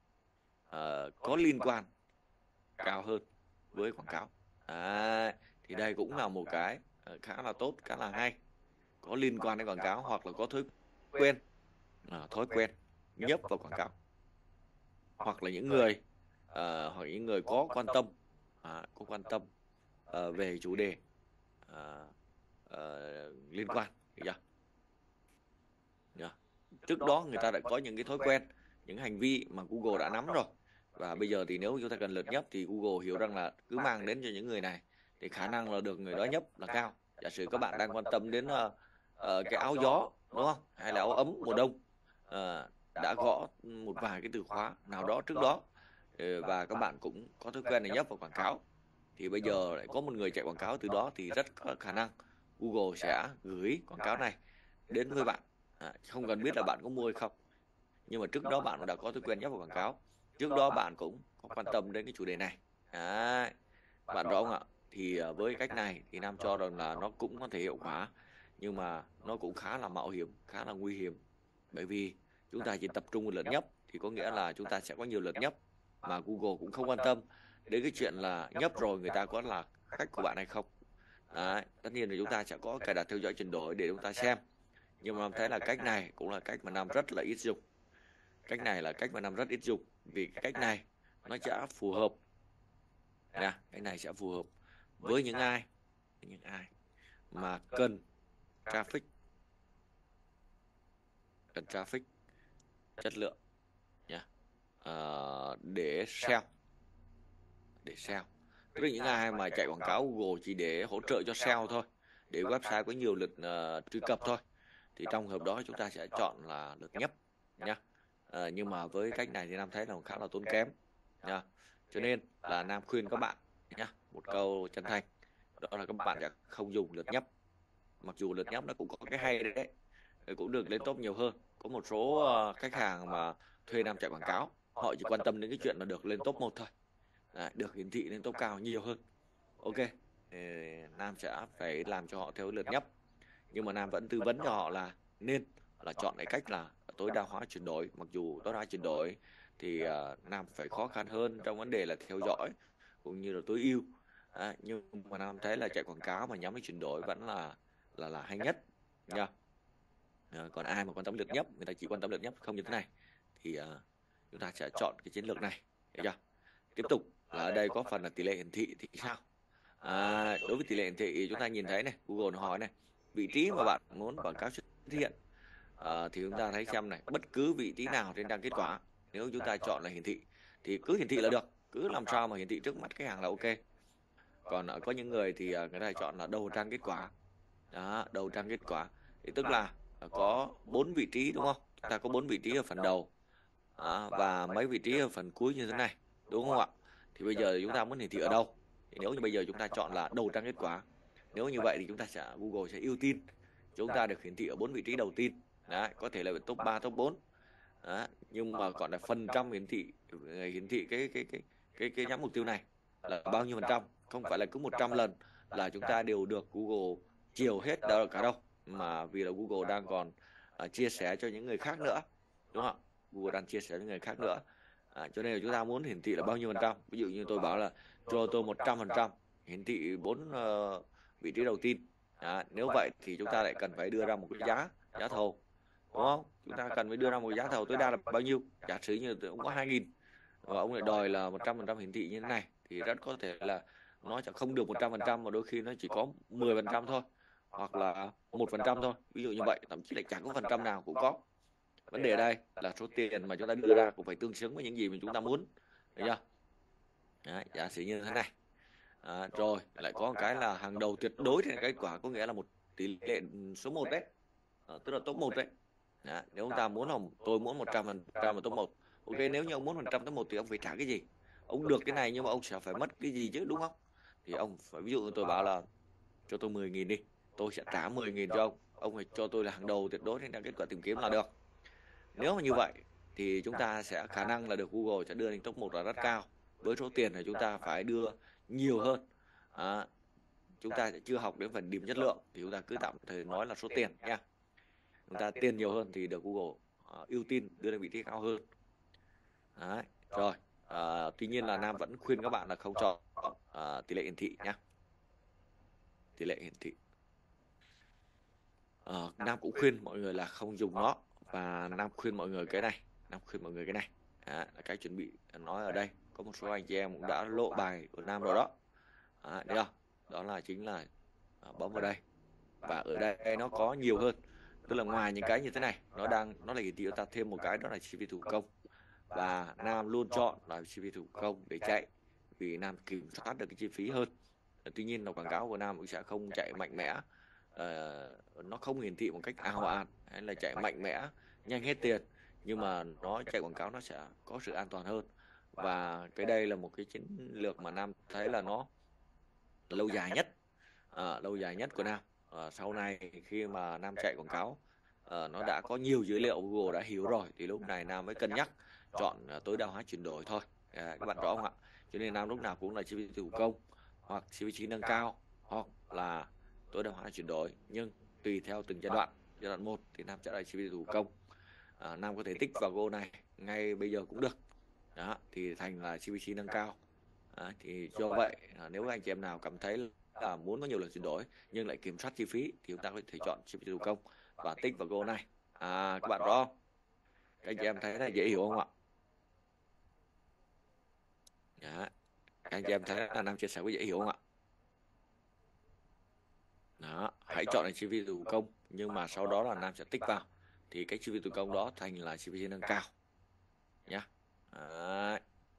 uh, có liên quan cao hơn với quảng cáo. À, thì đây cũng là một cái uh, khá là tốt, khá là hay. Có liên quan đến quảng cáo hoặc là có thói quen uh, thói quen nhấp vào quảng cáo, hoặc là những người uh, hoặc những người có quan tâm uh, có quan tâm uh, về chủ đề uh, uh, liên quan. Được chưa? Yeah. Trước đó người ta đã có những cái thói quen, những hành vi mà Google đã nắm rồi, và bây giờ thì nếu chúng ta cần lượt nhấp thì Google hiểu rằng là cứ mang đến cho những người này thì khả năng là được người đó nhấp là cao. Giả sử các bạn đang quan tâm đến uh, uh, cái áo gió, đúng không, hay là áo ấm mùa đông, uh, đã gõ một vài cái từ khóa nào đó trước đó, và các bạn cũng có thói quen này nhấp vào quảng cáo, thì bây giờ lại có một người chạy quảng cáo từ đó thì rất có khả năng Google sẽ gửi quảng cáo này đến với bạn. À, không cần biết là bạn có mua hay không, nhưng mà trước đó bạn đã có thói quen nhấp vào quảng cáo, trước đó bạn cũng có quan tâm đến cái chủ đề này. Đấy, bạn rõ không ạ? Thì với cách này thì Nam cho rằng là nó cũng có thể hiệu quả, nhưng mà nó cũng khá là mạo hiểm, khá là nguy hiểm, bởi vì chúng ta chỉ tập trung vào lượt nhấp thì có nghĩa là chúng ta sẽ có nhiều lượt nhấp mà Google cũng không quan tâm đến cái chuyện là nhấp rồi người ta có là khách của bạn hay không. Đấy, tất nhiên là chúng ta sẽ có cài đặt theo dõi chuyển đổi để chúng ta xem, nhưng mà Nam thấy là cách này cũng là cách mà Nam rất là ít dùng. Cách này là cách mà Nam rất ít dùng, vì cái cách này nó sẽ phù hợp nè, cách này sẽ phù hợp với những ai những ai mà cần traffic cần traffic chất lượng nha, à, để sell để sell tức là những ai mà chạy quảng cáo Google chỉ để hỗ trợ cho sell thôi, để website có nhiều lượt uh, truy cập thôi, thì trong hợp đó chúng ta sẽ chọn là lượt nhấp nha. À, nhưng mà với cách này thì Nam thấy là khá là tốn kém nha, cho nên là Nam khuyên các bạn nhá, một câu chân thành, đó là các bạn sẽ không dùng lượt nhấp. Mặc dù lượt nhấp nó cũng có cái hay đấy, đấy cũng được lên top nhiều hơn. Có một số uh, khách hàng mà thuê Nam chạy quảng cáo, họ chỉ quan tâm đến cái chuyện là được lên top một thôi. Đấy, được hiển thị lên top cao nhiều hơn. Ok, thì Nam sẽ phải làm cho họ theo lượt nhấp. nhưng mà Nam vẫn tư vấn cho họ là nên là chọn cái cách là tối đa hóa chuyển đổi. Mặc dù tối đa hóa chuyển đổi thì uh, Nam phải khó khăn hơn trong vấn đề là theo dõi cũng như là tối ưu, à, nhưng mà Nam thấy là chạy quảng cáo mà nhắm đến chuyển đổi vẫn là là là hay nhất nha. À, còn ai mà quan tâm lượt nhấp, người ta chỉ quan tâm lượt nhấp không như thế này thì uh, chúng ta sẽ chọn cái chiến lược này, hiểu chưa? Tiếp tục là ở đây có phần là tỷ lệ hiển thị thì sao? À, đối với tỷ lệ hiển thị chúng ta nhìn thấy này, Google nó hỏi này, vị trí mà bạn muốn quảng cáo xuất hiện, à, thì chúng ta thấy xem này, bất cứ vị trí nào trên trang kết quả, nếu chúng ta chọn là hiển thị thì cứ hiển thị là được, cứ làm sao mà hiển thị trước mắt khách hàng là ok. Còn uh, có những người thì uh, người ta chọn là đầu trang kết quả. Đó, đầu trang kết quả thì tức là uh, có bốn vị trí đúng không? Chúng ta có bốn vị trí ở phần đầu, à, và mấy vị trí ở phần cuối như thế này, đúng không ạ? Thì bây giờ chúng ta muốn hiển thị ở đâu? Thì nếu như bây giờ chúng ta chọn là đầu trang kết quả, nếu như vậy thì chúng ta sẽ Google sẽ ưu tiên chúng ta được hiển thị ở bốn vị trí đầu tiên. Đấy, có thể là top ba, top bốn. Đó, nhưng mà còn là phần trăm hiển thị hiển thị cái cái cái cái cái nhắm mục tiêu này là bao nhiêu phần trăm, không phải là cứ một trăm lần là chúng ta đều được Google chiều hết đó là cả đâu, mà vì là Google đang còn uh, chia sẻ cho những người khác nữa, đúng không? Google đang chia sẻ cho người khác nữa, à, cho nên là chúng ta muốn hiển thị là bao nhiêu phần trăm. Ví dụ như tôi bảo là cho tôi một trăm phần trăm hiển thị bốn uh, vị trí đầu tiên, à, nếu vậy thì chúng ta lại cần phải đưa ra một cái giá giá thầu, đúng không? Chúng ta cần phải đưa ra một giá thầu tối đa là bao nhiêu. Giả sử như ông có hai nghìn và ông lại đòi là một trăm phần trăm hiển thị như thế này thì rất có thể là nó sẽ không được một trăm phần trăm, mà đôi khi nó chỉ có mười phần trăm thôi, hoặc là một phần trăm thôi, ví dụ như vậy, thậm chí là chẳng có phần trăm nào cũng có. Vấn đề ở đây là số tiền mà chúng ta đưa ra cũng phải tương xứng với những gì mà chúng ta muốn, thấy chưa? Đấy, giả sử như thế này, à, rồi lại có một cái là hàng đầu tuyệt đối trên kết quả, có nghĩa là một tỷ lệ số một đấy, à, tức là top một đấy. Đó, nếu ông ta muốn là tôi muốn một trăm phần trăm là top một, ok, nếu như ông muốn một trăm top một thì ông phải trả cái gì? Ông được cái này nhưng mà ông sẽ phải mất cái gì chứ, đúng không? Thì ông phải, ví dụ tôi bảo là cho tôi mười nghìn đi, tôi sẽ trả mười nghìn cho ông, ông phải cho tôi là hàng đầu tuyệt đối trên kết quả tìm kiếm là được. Nếu mà như vậy thì chúng ta sẽ khả năng là được Google sẽ đưa lên top một là rất cao, với số tiền thì chúng ta phải đưa nhiều hơn. À, chúng ta sẽ chưa học đến phần điểm chất lượng thì chúng ta cứ tạm thời nói là số tiền nha. Chúng ta tiền nhiều hơn thì được Google uh, ưu tiên đưa lên vị trí cao hơn. Đấy. Rồi, uh, tuy nhiên là Nam vẫn khuyên các bạn là không chọn uh, tỷ lệ hiển thị nhé. Tỷ lệ hiển thị uh, Nam cũng khuyên mọi người là không dùng nó, và Nam khuyên mọi người cái này, Nam khuyên mọi người cái này, à, là cái chuẩn bị nói ở đây. Có một số anh chị em cũng đã lộ bài của Nam rồi đó, à, thấy không? Đó là chính là uh, bấm vào đây, và ở đây nó có nhiều hơn, tức là ngoài những cái như thế này nó đang nó là hiển thị ta thêm một cái, đó là chi phí thủ công, và Nam luôn chọn là chi phí thủ công để chạy vì Nam kiểm soát được cái chi phí hơn. Tuy nhiên là quảng cáo của Nam cũng sẽ không chạy mạnh mẽ, uh, nó không hiển thị một cách ào ạt hay là chạy mạnh mẽ nhanh hết tiền, nhưng mà nó chạy quảng cáo nó sẽ có sự an toàn hơn. Và cái đây là một cái chiến lược mà Nam thấy là nó lâu dài nhất, à, lâu dài nhất của Nam. À, sau này khi mà Nam chạy quảng cáo, à, nó đã có nhiều dữ liệu, Google đã hiểu rồi, thì lúc này Nam mới cân nhắc chọn à, tối đa hóa chuyển đổi thôi. À, các bạn rõ không ạ? Cho nên Nam lúc nào cũng là chi phí thủ công hoặc chi phí nâng cao hoặc là tối đa hóa chuyển đổi, nhưng tùy theo từng giai đoạn. Giai đoạn một thì Nam sẽ là chi phí thủ công, à, Nam có thể tích vào Go này ngay bây giờ cũng được. Đó, thì thành là chi phí nâng cao. À, thì do vậy à, nếu anh chị em nào cảm thấy là muốn có nhiều lần chuyển đổi nhưng lại kiểm soát chi phí thì chúng ta có thể chọn chi phí thủ công và tích vào Go này. À, các bạn rõ không? Các anh chị em thấy là dễ hiểu không ạ? Đó. Các anh chị em thấy là Nam chia sẻ có dễ hiểu không ạ? Đó, hãy chọn là chi phí thủ công, nhưng mà sau đó là Nam sẽ tích vào thì cái chi phí thủ công đó thành là chi phí nâng cao nhá. Đấy.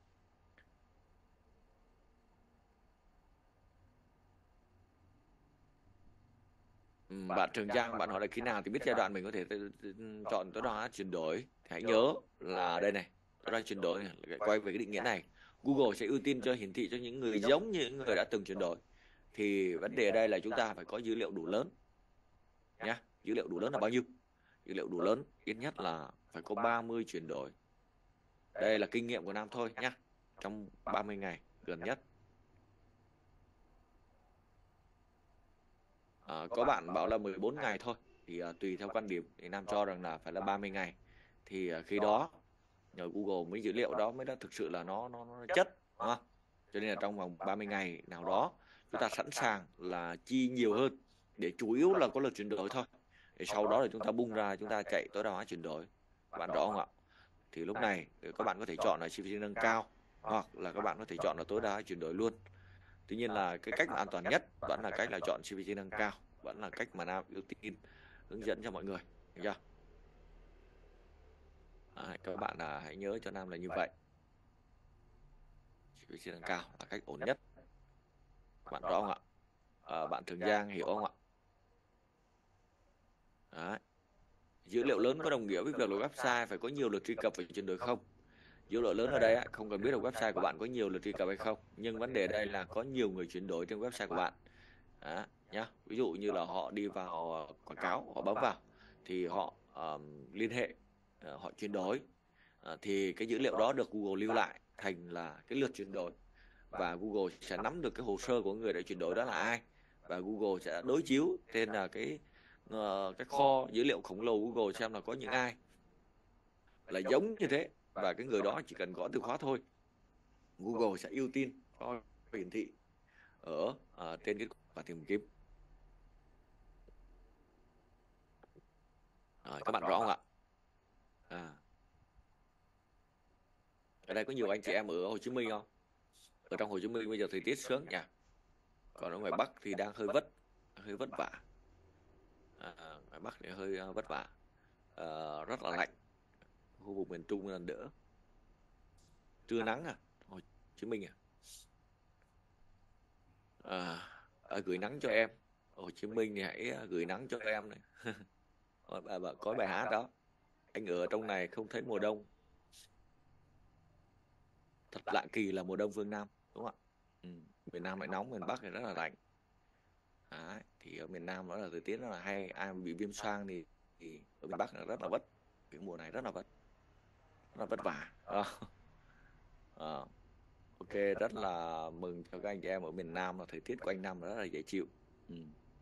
Bạn Trường Giang, bạn hỏi là khi nào thì biết giai đoạn mình có thể chọn tối đa hóa chuyển đổi. Thì hãy nhớ là đây này, tối đa chuyển đổi này, quay về cái định nghĩa này, Google sẽ ưu tiên cho hiển thị cho những người giống như những người đã từng chuyển đổi. Thì vấn đề ở đây là chúng ta phải có dữ liệu đủ lớn nhá. Dữ liệu đủ lớn là bao nhiêu? Dữ liệu đủ lớn ít nhất là phải có ba mươi chuyển đổi. Đây là kinh nghiệm của Nam thôi nhá, trong ba mươi ngày gần nhất. À, có bạn bảo là mười bốn ngày thôi, thì à, tùy theo quan điểm thì Nam cho rằng là phải là ba mươi ngày, thì à, khi đó nhờ Google mấy dữ liệu đó mới là thực sự là nó nó, nó chất, đúng không? Cho nên là trong vòng ba mươi ngày nào đó chúng ta sẵn sàng là chi nhiều hơn, để chủ yếu là có lượt chuyển đổi thôi, để sau đó là chúng ta bung ra, chúng ta chạy tối đa hóa chuyển đổi. Các bạn rõ không ạ? Thì lúc này các bạn có thể chọn là chi phí nâng cao, hoặc là các bạn có thể chọn là tối đa hóa chuyển đổi luôn. Tuy nhiên là cái cách mà an toàn nhất vẫn là cách là chọn xê vê giê nâng cao, vẫn là cách mà Nam ưu tiên hướng dẫn cho mọi người, được chưa? Đấy, các bạn là hãy nhớ cho Nam là như vậy, xê vê giê nâng cao là cách ổn nhất. Các bạn rõ không ạ? À, bạn Thường Giang hiểu không ạ? Đấy. Dữ liệu lớn có đồng nghĩa với việc là website phải có nhiều lượt truy cập và chuyển đổi không? Dữ liệu lớn ở đây á, không cần biết là website của bạn có nhiều lượt truy cập hay không, nhưng vấn đề đây là có nhiều người chuyển đổi trên website của bạn. Đó, nhá. Ví dụ như là họ đi vào ờ, quảng cáo, họ bấm vào thì họ um, liên hệ, ờ, họ chuyển đổi, Ờ, thì cái dữ liệu đó được Google lưu lại thành là cái lượt chuyển đổi, và Google sẽ nắm được cái hồ sơ của người đã chuyển đổi đó là ai, và Google sẽ đối chiếu trên là cái ờ, cái kho dữ liệu khổng lồ Google xem là có những ai là giống như thế, và cái người đó chỉ cần gõ từ khóa thôi, Google sẽ ưu tiên cho hiển thị ở uh, trên cái quả tìm kiếm. Rồi, các bạn rõ không ạ? À, ở đây có nhiều anh chị em ở Hồ Chí Minh không? Ở trong Hồ Chí Minh bây giờ thời tiết sướng nhỉ, còn ở ngoài Bắc thì đang hơi vất hơi vất vả. À, ngoài Bắc thì hơi uh, vất vả, à, rất là lạnh. Khu vực miền Trung là đỡ, trưa nắng à, Hồ Chí Minh à, à, à gửi nắng cho em. Hồ Chí Minh thì hãy à, gửi nắng cho em này. bà, bà có bài hát đó, anh ở trong này không thấy mùa đông, thật lạ kỳ là mùa đông phương Nam, đúng không ạ? Ừ. Miền Nam lại nóng, miền Bắc thì rất là lạnh. Đấy. Thì ở miền Nam đó là thời tiết rất là hay, ai mà bị viêm xoang thì, thì ở miền Bắc là rất là vất, cái mùa này rất là vất, rất là vất vả. Đó. Ờ, ok, rất là mừng cho các anh chị em ở miền Nam là thời tiết quanh năm rất là dễ chịu. Ừ.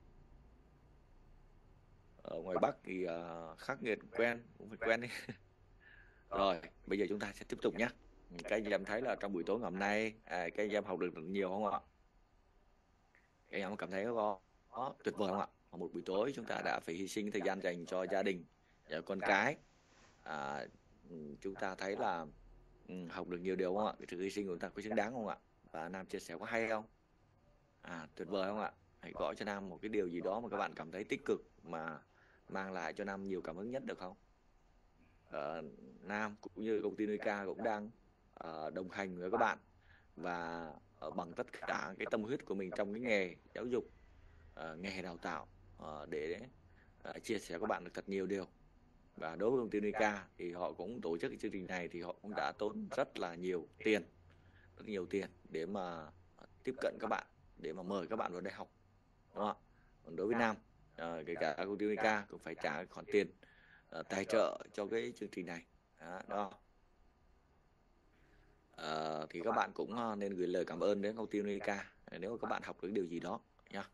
Ở ngoài Bắc thì uh, khắc nghiệt quen, cũng phải quen đi. Rồi, bây giờ chúng ta sẽ tiếp tục nhé. Các anh em thấy là trong buổi tối ngày hôm nay, à, các anh em học được nhiều không ạ? Các anh em cảm thấy có, có tuyệt vời không ạ? Một buổi tối chúng ta đã phải hy sinh thời gian dành cho gia đình, cho con cái. À, chúng ta thấy là ừ, học được nhiều điều không ạ? Cái sự hy sinh của chúng ta có xứng đáng không ạ? Và Nam chia sẻ có hay không? À, tuyệt vời không ạ? Hãy gọi cho Nam một cái điều gì đó mà các bạn cảm thấy tích cực, mà mang lại cho Nam nhiều cảm hứng nhất được không? Ờ, Nam cũng như công ty nuôi ca cũng đang ờ, đồng hành với các bạn, và ờ, bằng tất cả cái tâm huyết của mình trong cái nghề giáo dục, ờ, nghề đào tạo, ờ, để ờ, chia sẻ các bạn được thật nhiều điều. Và đối với công ty nuôi ca thì họ cũng tổ chức cái chương trình này, thì họ cũng đã tốn rất là nhiều tiền, rất nhiều tiền để mà tiếp cận các bạn, để mà mời các bạn vào đây học, đúng không ạ? Còn đối với Nam, ờ, kể cả công ty nuôi ca cũng phải trả khoản tiền uh, tài trợ cho cái chương trình này. Đó, đó. Uh, thì các bạn cũng uh, nên gửi lời cảm ơn đến công ty Unica nếu mà các bạn học được điều gì đó nha.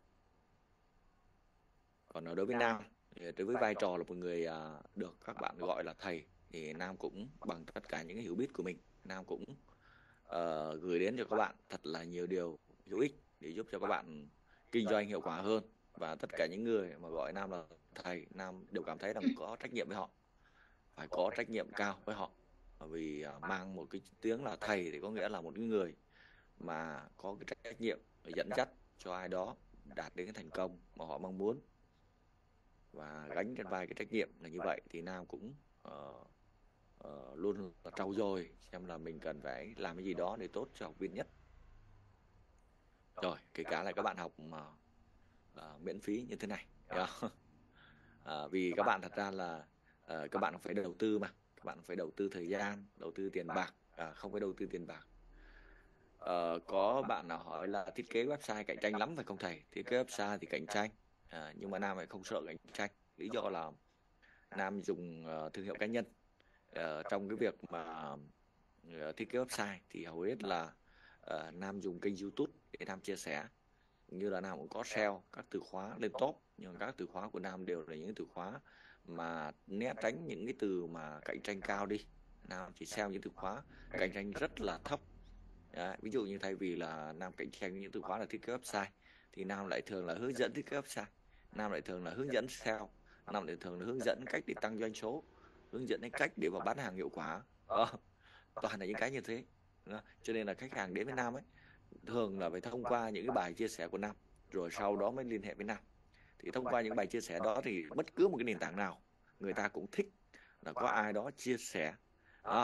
Còn uh, đối với Nam, thì đối với vai trò là một người uh, được các bạn gọi là thầy, thì Nam cũng bằng tất cả những cái hiểu biết của mình, Nam cũng uh, gửi đến cho các bạn thật là nhiều điều hữu ích để giúp cho các bạn kinh doanh hiệu quả hơn. Và tất cả những người mà gọi Nam là thầy, Nam đều cảm thấy rằng có trách nhiệm với họ, phải có trách nhiệm cao với họ, vì à, mang một cái tiếng là thầy thì có nghĩa là một cái người mà có cái trách nhiệm dẫn dắt cho ai đó đạt đến cái thành công mà họ mong muốn, và gánh trên vai cái trách nhiệm là như vậy, thì Nam cũng uh, uh, luôn là trau dồi xem là mình cần phải làm cái gì đó để tốt cho học viên nhất. Rồi, kể cả là các bạn học mà uh, miễn phí như thế này, à, vì các bạn thật ra là uh, các bạn phải đầu tư mà, các bạn phải đầu tư thời gian, đầu tư tiền bạc, à, không phải đầu tư tiền bạc. Ờ, có bạn nào hỏi là thiết kế website cạnh tranh lắm phải không thầy? Thiết kế website thì cạnh tranh, à, nhưng mà Nam lại không sợ cạnh tranh. Lý do là Nam dùng uh, thương hiệu cá nhân. uh, trong cái việc mà uh, thiết kế website thì hầu hết là uh, Nam dùng kênh YouTube để Nam chia sẻ. như là Nam cũng có sale các từ khóa lên top, nhưng các từ khóa của Nam đều là những từ khóa mà né tránh những cái từ mà cạnh tranh cao đi. Nam chỉ sale những từ khóa cạnh tranh rất là thấp. Đấy, ví dụ như thay vì là Nam cạnh tranh với những từ khóa là thiết kế website thì Nam lại thường là hướng dẫn thiết kế website, Nam lại thường là hướng dẫn sale, Nam lại thường là hướng dẫn cách để tăng doanh số, hướng dẫn đến cách để mà bán hàng hiệu quả. Đó, toàn là những cái như thế. Đó. Cho nên là khách hàng đến với Nam ấy thường là phải thông qua những cái bài chia sẻ của Nam, rồi sau đó mới liên hệ với Nam. Thì thông qua những bài chia sẻ đó thì bất cứ một cái nền tảng nào người ta cũng thích là có ai đó chia sẻ à,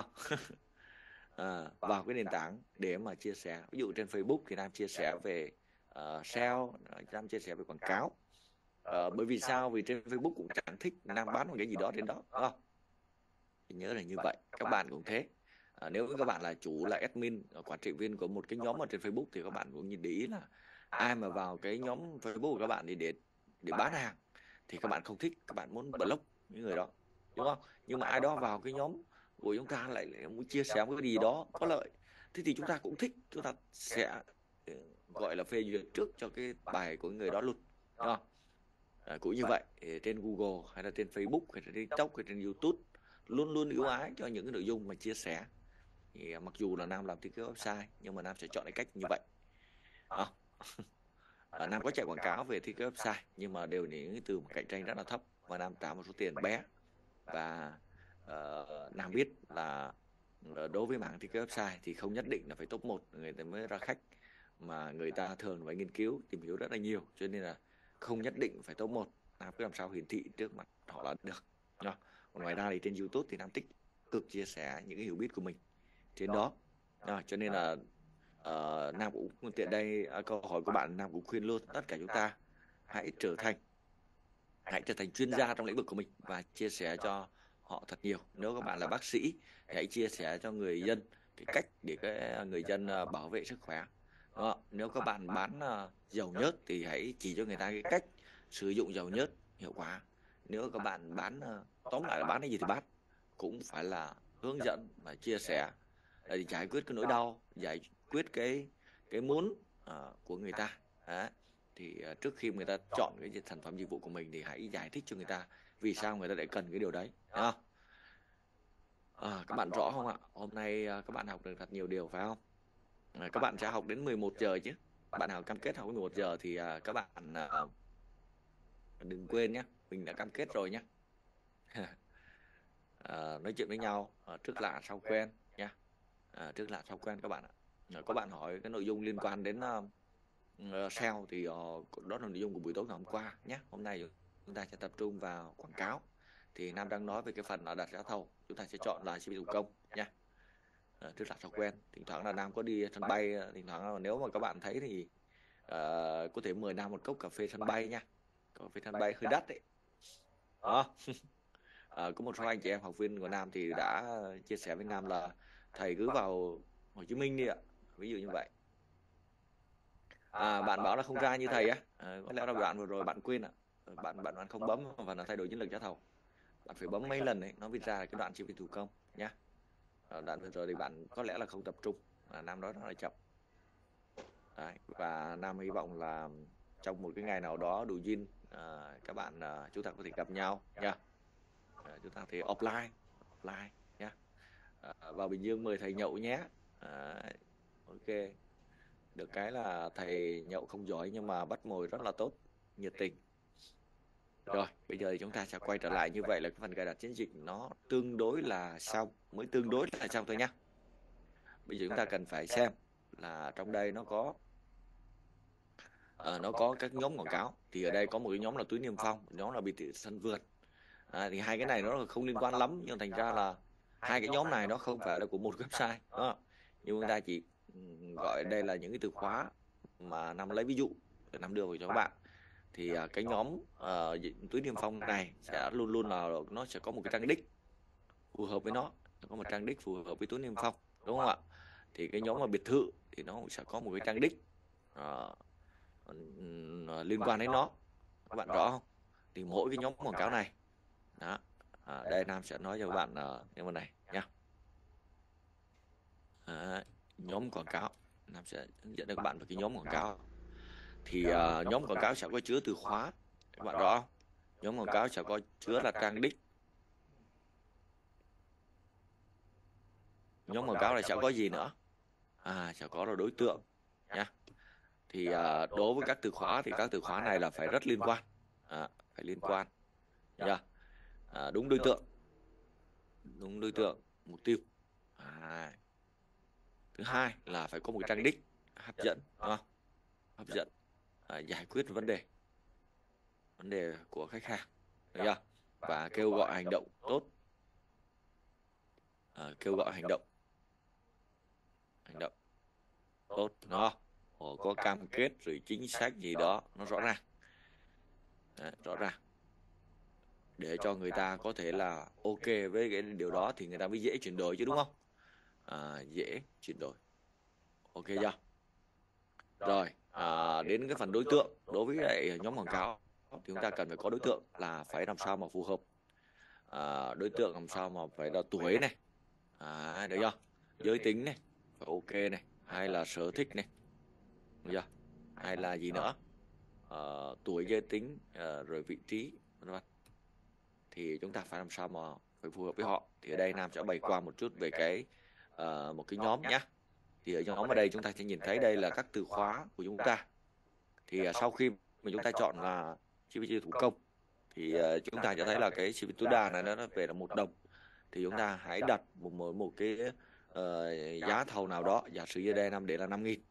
à, vào cái nền tảng để mà chia sẻ. Ví dụ trên Facebook thì Nam chia sẻ về uh, sale, Nam chia sẻ về quảng cáo. Uh, bởi vì sao? Vì trên Facebook cũng chẳng thích Nam bán một cái gì đó trên đó, đúng không? Thì nhớ là như vậy. Các bạn cũng thế. À, nếu các bạn là chủ, là admin, quản trị viên của một cái nhóm ở trên Facebook thì các bạn cũng nhìn để ý là ai mà vào cái nhóm Facebook của các bạn để để để bán hàng thì các bạn không thích, các bạn muốn block những người đó, đúng không? Nhưng mà ai đó vào cái nhóm của chúng ta lại, lại muốn chia sẻ một cái gì đó có lợi, thế thì chúng ta cũng thích, chúng ta sẽ gọi là phê duyệt trước cho cái bài của người đó luôn, đúng không? À, cũng như vậy trên Google hay là trên Facebook hay là trên TikTok hay trên YouTube luôn luôn ưu ái cho những cái nội dung mà chia sẻ. Thì mặc dù là Nam làm thiết kế website nhưng mà Nam sẽ chọn cái cách như vậy. À, à, Nam có chạy quảng cáo về thiết kế website nhưng mà đều là những cái từ cạnh tranh rất là thấp và Nam trả một số tiền bé. Và uh, Nam biết là đối với mảng thiết kế website thì không nhất định là phải top một người ta mới ra khách, mà người ta thường phải nghiên cứu tìm hiểu rất là nhiều, cho nên là không nhất định phải top một. Nam cứ làm sao hiển thị trước mặt họ là được. Còn ngoài ra thì trên YouTube thì Nam tích cực chia sẻ những cái hiểu biết của mình trên đó. À, cho nên là uh, Nam cũng tiện đây, uh, câu hỏi của bạn Nam cũng khuyên luôn tất cả chúng ta hãy trở thành hãy trở thành chuyên gia trong lĩnh vực của mình và chia sẻ cho họ thật nhiều. Nếu các bạn là bác sĩ thì hãy chia sẻ cho người dân cái cách để cái người dân uh, bảo vệ sức khỏe. Đó. Nếu các bạn bán uh, dầu nhớt thì hãy chỉ cho người ta cái cách sử dụng dầu nhớt hiệu quả. Nếu các bạn bán uh, tóm lại là bán cái gì thì bán, cũng phải là hướng dẫn và chia sẻ để giải quyết cái nỗi đau, giải quyết cái cái muốn uh, của người ta. Đấy. Thì uh, trước khi người ta chọn cái sản phẩm dịch vụ của mình thì hãy giải thích cho người ta vì sao người ta lại cần cái điều đấy. Đúng không? À, các bạn rõ không ạ? Hôm nay uh, các bạn học được thật nhiều điều phải không? À, các bạn sẽ học đến mười một giờ chứ. Bạn nào cam kết học đến mười một giờ thì uh, các bạn uh, đừng quên nhé, mình đã cam kết rồi nhé. À, nói chuyện với nhau uh, trước lạ sau quen nha. À, trước lạ sau quen các bạn ạ. À, có bạn hỏi cái nội dung liên quan đến uh, uh, sale thì uh, đó là nội dung của buổi tối ngày hôm qua nhé. Hôm nay chúng ta sẽ tập trung vào quảng cáo. Thì Nam đang nói về cái phần là đặt giá thầu, chúng ta sẽ chọn là xê pê thủ công nha. À, trước lạ sau quen. Thỉnh thoảng là Nam có đi sân bay, thỉnh thoảng là nếu mà các bạn thấy thì uh, có thể mời Nam một cốc cà phê sân bay nha. Cà phê sân bay hơi đắt đấy. Đó. À, có một số anh chị em học viên của Nam thì đã chia sẻ với Nam là thầy cứ vào Hồ Chí Minh đi ạ, ví dụ như vậy. À, bạn bảo là không ra như thầy á, à, có lẽ là bạn vừa rồi bạn quên ạ. À. Bạn bạn bạn không bấm và là thay đổi chiến lược giá thầu, bạn phải bấm mấy lần đấy nó viết ra cái đoạn chi phí thủ công nhá. À, đoạn vừa rồi thì bạn có lẽ là không tập trung, à, Nam nói rất là chậm. Đấy, và Nam hy vọng là trong một cái ngày nào đó đủ duyên, à, các bạn à, chúng ta có thể gặp nhau nha. À, chúng ta thì offline offline nhé. À, vào Bình Dương mời thầy nhậu nhé. À, ok, được cái là thầy nhậu không giỏi nhưng mà bắt mồi rất là tốt, nhiệt tình. Rồi bây giờ thì chúng ta sẽ quay trở lại, như vậy là cái phần cài đặt chiến dịch nó tương đối là xong, mới tương đối là xong thôi nhá. Bây giờ chúng ta cần phải xem là trong đây nó có uh, nó có các nhóm quảng cáo. Thì ở đây có một cái nhóm là túi niêm phong, một nhóm là biệt thự sân vườn. À, thì hai cái này nó không liên quan lắm, nhưng thành ra là hai cái nhóm này nó không phải là của một website đó. Nhưng chúng ta chỉ gọi đây là những cái từ khóa mà Nam lấy ví dụ để Nam đưa vào cho các bạn. Thì uh, cái nhóm uh, túi niêm phong này sẽ luôn luôn là nó sẽ có một cái trang đích phù hợp với nó, nó có một trang đích phù hợp với túi niêm phong, đúng không ạ? Thì cái nhóm mà biệt thự thì nó cũng sẽ có một cái trang đích uh, liên quan đến nó, các bạn rõ không? Thì mỗi cái nhóm quảng cáo này đó, à, đây Nam sẽ nói cho các bạn uh, cái này nhá. À, nhóm quảng cáo Nam sẽ hướng dẫn cho các bạn về cái nhóm quảng cáo. thì uh, nhóm quảng cáo sẽ có chứa từ khóa, các bạn rõ không? Nhóm quảng cáo sẽ có chứa là trang đích. Nhóm quảng cáo này sẽ có gì nữa? À, sẽ có là đối tượng nhá. Thì à, đối với các từ khóa thì các từ khóa này là phải rất liên quan, à, phải liên quan nha. À, đúng đối tượng, đúng đối tượng mục tiêu. À, thứ hai là phải có một cái trang đích hấp dẫn, đúng không? Hấp dẫn, à, giải quyết vấn đề vấn đề của khách hàng, được chưa? Và kêu gọi hành động tốt, à, kêu gọi hành động hành động tốt, đúng không? Ồ, có cam kết rồi chính sách gì đó nó rõ ràng. Đấy, rõ ràng để cho người ta có thể là ok với cái điều đó thì người ta mới dễ chuyển đổi chứ, đúng không? À, dễ chuyển đổi, ok chưa? Rồi, à, đến cái phần đối tượng đối với lại nhóm quảng cáo thì chúng ta cần phải có đối tượng là phải làm sao mà phù hợp. À, đối tượng làm sao mà phải là tuổi này, à, được chưa? Giới tính này phải ok này, hay là sở thích này, được chưa? Hay là gì nữa? À, tuổi, giới tính, à, rồi vị trí, vân vân. Thì chúng ta phải làm sao mà phải phù hợp với họ. Thì ở đây Nam sẽ bày qua một chút về cái uh, một cái nhóm nhé. Thì ở nhóm ở đây chúng ta sẽ nhìn thấy đây là các từ khóa của chúng ta. Thì uh, sau khi mà chúng ta chọn là xê pê tê thủ công thì uh, chúng ta sẽ thấy là cái xê pê tối đa này nó về là một đồng. Thì chúng ta hãy đặt một một, một cái uh, giá thầu nào đó, giả sử ở đây Nam để là năm nghìn.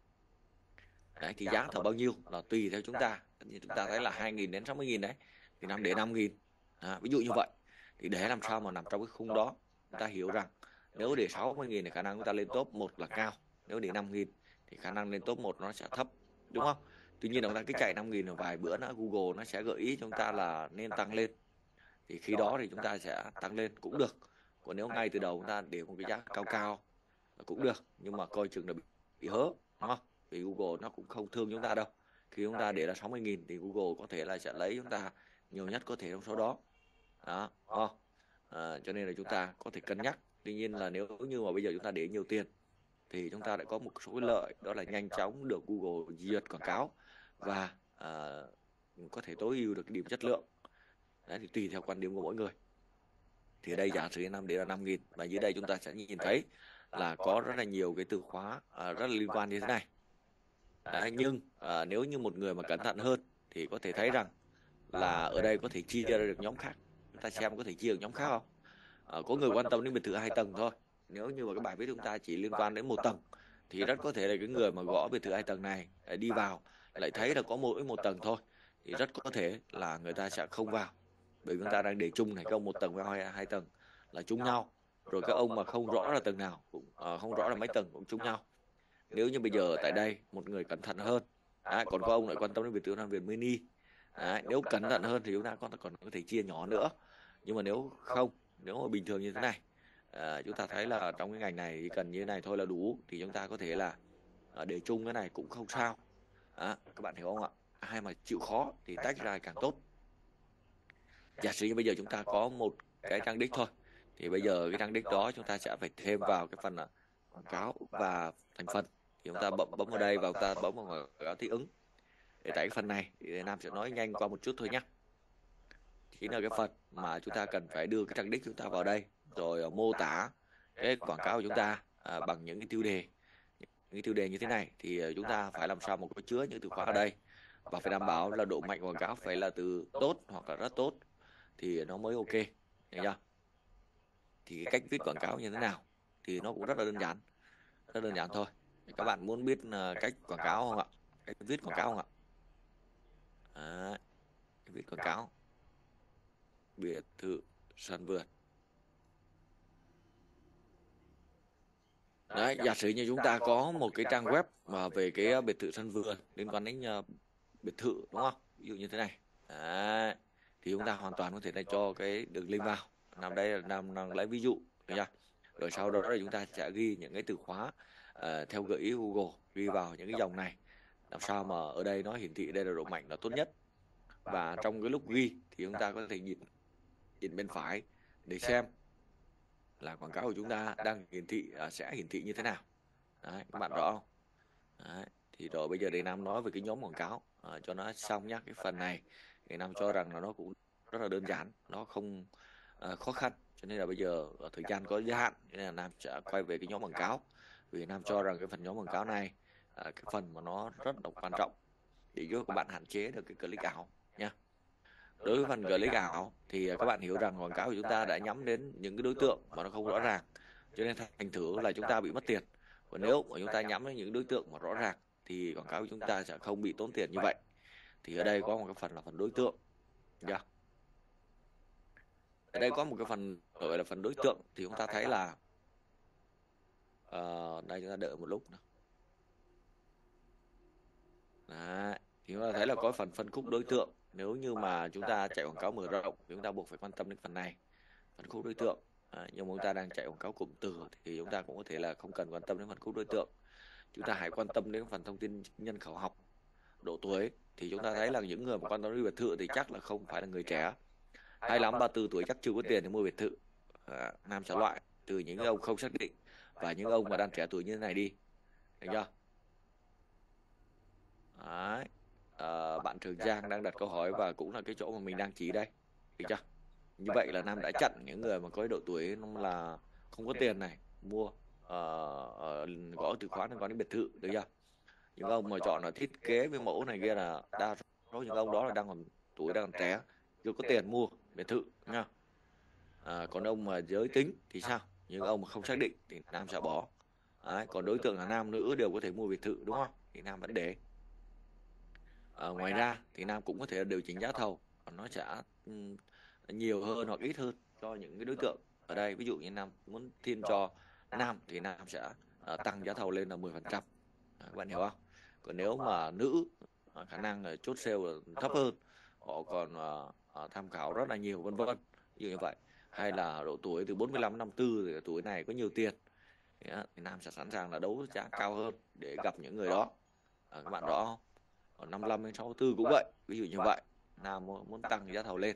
Đấy, thì giá thầu bao nhiêu là tùy theo chúng ta. Như chúng ta thấy là hai nghìn đến sáu mươi nghìn đấy, thì Nam để năm nghìn. À, ví dụ như vậy. Thì để làm sao mà nằm trong cái khung đó, chúng ta hiểu rằng nếu để sáu mươi nghìn thì khả năng chúng ta lên top một là cao, nếu để năm nghìn thì khả năng lên top một nó sẽ thấp, đúng không? Tuy nhiên chúng ta cứ chạy năm nghìn rồi vài bữa nữa Google nó sẽ gợi ý chúng ta là nên tăng lên, thì khi đó thì chúng ta sẽ tăng lên cũng được. Còn nếu ngay từ đầu chúng ta để một cái giá cao cao cũng được, nhưng mà coi chừng là bị, bị hớ, đúng không? Vì Google nó cũng không thương chúng ta đâu. Khi chúng ta để là sáu mươi nghìn thì Google có thể là sẽ lấy chúng ta nhiều nhất có thể trong số đó. Đó, không? À, cho nên là chúng ta có thể cân nhắc. Tuy nhiên là nếu như mà bây giờ chúng ta để nhiều tiền thì chúng ta lại có một số cái lợi, đó là nhanh chóng được Google duyệt quảng cáo và à, có thể tối ưu được cái điểm chất lượng. Đấy, thì tùy theo quan điểm của mỗi người. Thì ở đây giả sử năm để là năm nghìn, và dưới đây chúng ta sẽ nhìn thấy là có rất là nhiều cái từ khóa à, rất là liên quan như thế này. Đấy, nhưng à, nếu như một người mà cẩn thận hơn thì có thể thấy rằng là ở đây có thể chia ra được nhóm khác. Chúng ta xem có thể chia được nhóm khác không? À, có người quan tâm đến biệt thự hai tầng thôi. Nếu như mà cái bài viết chúng ta chỉ liên quan đến một tầng thì rất có thể là cái người mà gõ biệt thự hai tầng này đi vào lại thấy là có mỗi một tầng thôi, thì rất có thể là người ta sẽ không vào, bởi vì chúng ta đang để chung này, các ông một tầng với hai, hai tầng là chung nhau, rồi các ông mà không rõ là tầng nào cũng à, không rõ là mấy tầng cũng chung nhau. Nếu như bây giờ tại đây một người cẩn thận hơn, à, còn có ông lại quan tâm đến biệt thự Nam Việt mini. Đấy, nếu cẩn thận hơn thì chúng ta còn còn có thể chia nhỏ nữa. Nhưng mà nếu không, nếu mà bình thường như thế này, à, chúng ta thấy là trong cái ngành này chỉ cần như thế này thôi là đủ, thì chúng ta có thể là à, để chung cái này cũng không sao. À, các bạn hiểu không ạ? Ai mà chịu khó thì tách ra càng tốt. Giả sử như bây giờ chúng ta có một cái trang đích thôi, thì bây giờ cái trang đích đó chúng ta sẽ phải thêm vào cái phần là quảng cáo và thành phần. Thì chúng ta bấm bấm vào đây và chúng ta bấm vào quảng cáo thích ứng. Để tại cái phần này thì Nam sẽ nói nhanh qua một chút thôi nhé. Chính là cái phần mà chúng ta cần phải đưa cái trang đích chúng ta vào đây, rồi mô tả cái quảng cáo của chúng ta à, bằng những cái tiêu đề, những cái tiêu đề như thế này. Thì chúng ta phải làm sao mà có chứa những từ khóa ở đây, và phải đảm bảo là độ mạnh quảng cáo phải là từ tốt hoặc là rất tốt thì nó mới ok, hiểu chưa? Thì cái cách viết quảng cáo như thế nào thì nó cũng rất là đơn giản, rất đơn giản thôi. Các bạn muốn biết cách quảng cáo không ạ? Cách viết quảng cáo không ạ? À, viết quảng cáo biệt thự sân vườn. Đấy, giả sử như chúng ta có một cái trang web mà về cái biệt thự sân vườn liên quan đến uh, biệt thự, đúng không? Ví dụ như thế này. Đấy, thì chúng ta hoàn toàn có thể là cho cái đường link vào. Nằm đây là Nam đang lấy ví dụ, được chưa? Rồi sau đó là chúng ta sẽ ghi những cái từ khóa uh, theo gợi ý Google, ghi vào những cái dòng này, làm sao mà ở đây nó hiển thị đây là độ mạnh là tốt nhất. Và trong cái lúc ghi thì chúng ta có thể nhìn nhìn bên phải để xem là quảng cáo của chúng ta đang hiển thị uh, sẽ hiển thị như thế nào. Đấy, các bạn rõ không? Đấy, thì rồi bây giờ để Nam nói về cái nhóm quảng cáo à, cho nó xong nhá. Cái phần này thì Nam cho rằng là nó cũng rất là đơn giản, nó không à, khó khăn, cho nên là bây giờ ở thời gian có giới hạn, cho nên là Nam sẽ quay về cái nhóm quảng cáo, vì Nam cho rằng cái phần nhóm quảng cáo này à, cái phần mà nó rất là quan trọng để giúp các bạn hạn chế được cái click ảo nha. Đối với phần click ảo thì các bạn hiểu rằng quảng cáo của chúng ta đã nhắm đến những cái đối tượng mà nó không rõ ràng, cho nên thành thử là chúng ta bị mất tiền. Còn nếu mà chúng ta nhắm đến những đối tượng mà rõ ràng thì quảng cáo của chúng ta sẽ không bị tốn tiền như vậy. Thì ở đây có một cái phần là phần đối tượng. Yeah. Ở đây có một cái phần gọi là phần đối tượng, thì chúng ta thấy là uh, đây chúng ta đợi một lúc nào. Đấy. Thì chúng ta thấy là có phần phân khúc đối tượng. Nếu như mà chúng ta chạy quảng cáo mở rộng thì chúng ta buộc phải quan tâm đến phần này, phân khúc đối tượng. À, nhưng mà chúng ta đang chạy quảng cáo cụm từ thì chúng ta cũng có thể là không cần quan tâm đến phân khúc đối tượng. Chúng ta hãy quan tâm đến phần thông tin nhân khẩu học, độ tuổi. Thì chúng ta thấy là những người mà quan tâm đến biệt thự thì chắc là không phải là người trẻ. hai mươi lăm ba mươi tư tuổi chắc chưa có tiền để mua biệt thự. À, Nam sẽ loại từ những ông không xác định và những ông mà đang trẻ tuổi như thế này đi. Được chưa? Đấy. À, bạn Trường Giang đang đặt câu hỏi và cũng là cái chỗ mà mình đang chỉ đây. Được chưa? Như vậy là Nam đã chặn những người mà có độ tuổi là không có tiền này mua uh, uh, gõ từ khóa liên quan đến biệt thự. Được chưa? Những ông mà chọn là thiết kế với mẫu này kia là đa số những ông đó là đang còn tuổi đang còn trẻ, chưa có tiền mua biệt thự nha. À, còn ông mà giới tính thì sao? Những ông mà không xác định thì Nam sẽ bỏ. Đấy, còn đối tượng là nam nữ đều có thể mua biệt thự đúng không? Thì Nam vẫn để. À, ngoài ra thì Nam cũng có thể điều chỉnh giá thầu, nó sẽ um, nhiều hơn hoặc ít hơn cho những cái đối tượng ở đây. Ví dụ như Nam muốn thiên cho nam thì Nam sẽ uh, tăng giá thầu lên là mười phần trăm. À, các bạn hiểu không? Còn nếu mà nữ uh, khả năng uh, chốt sale thấp hơn, họ còn uh, uh, tham khảo rất là nhiều vân vân, như như vậy. Hay là độ tuổi từ bốn mươi lăm năm mươi tư thì tuổi này có nhiều tiền thì, uh, thì Nam sẽ sẵn sàng là đấu giá cao hơn để gặp những người đó. À, các bạn rõ không? Còn năm mươi lăm đến sáu mươi tư cũng vậy, ví dụ như vậy. Nam muốn tăng giá thầu lên.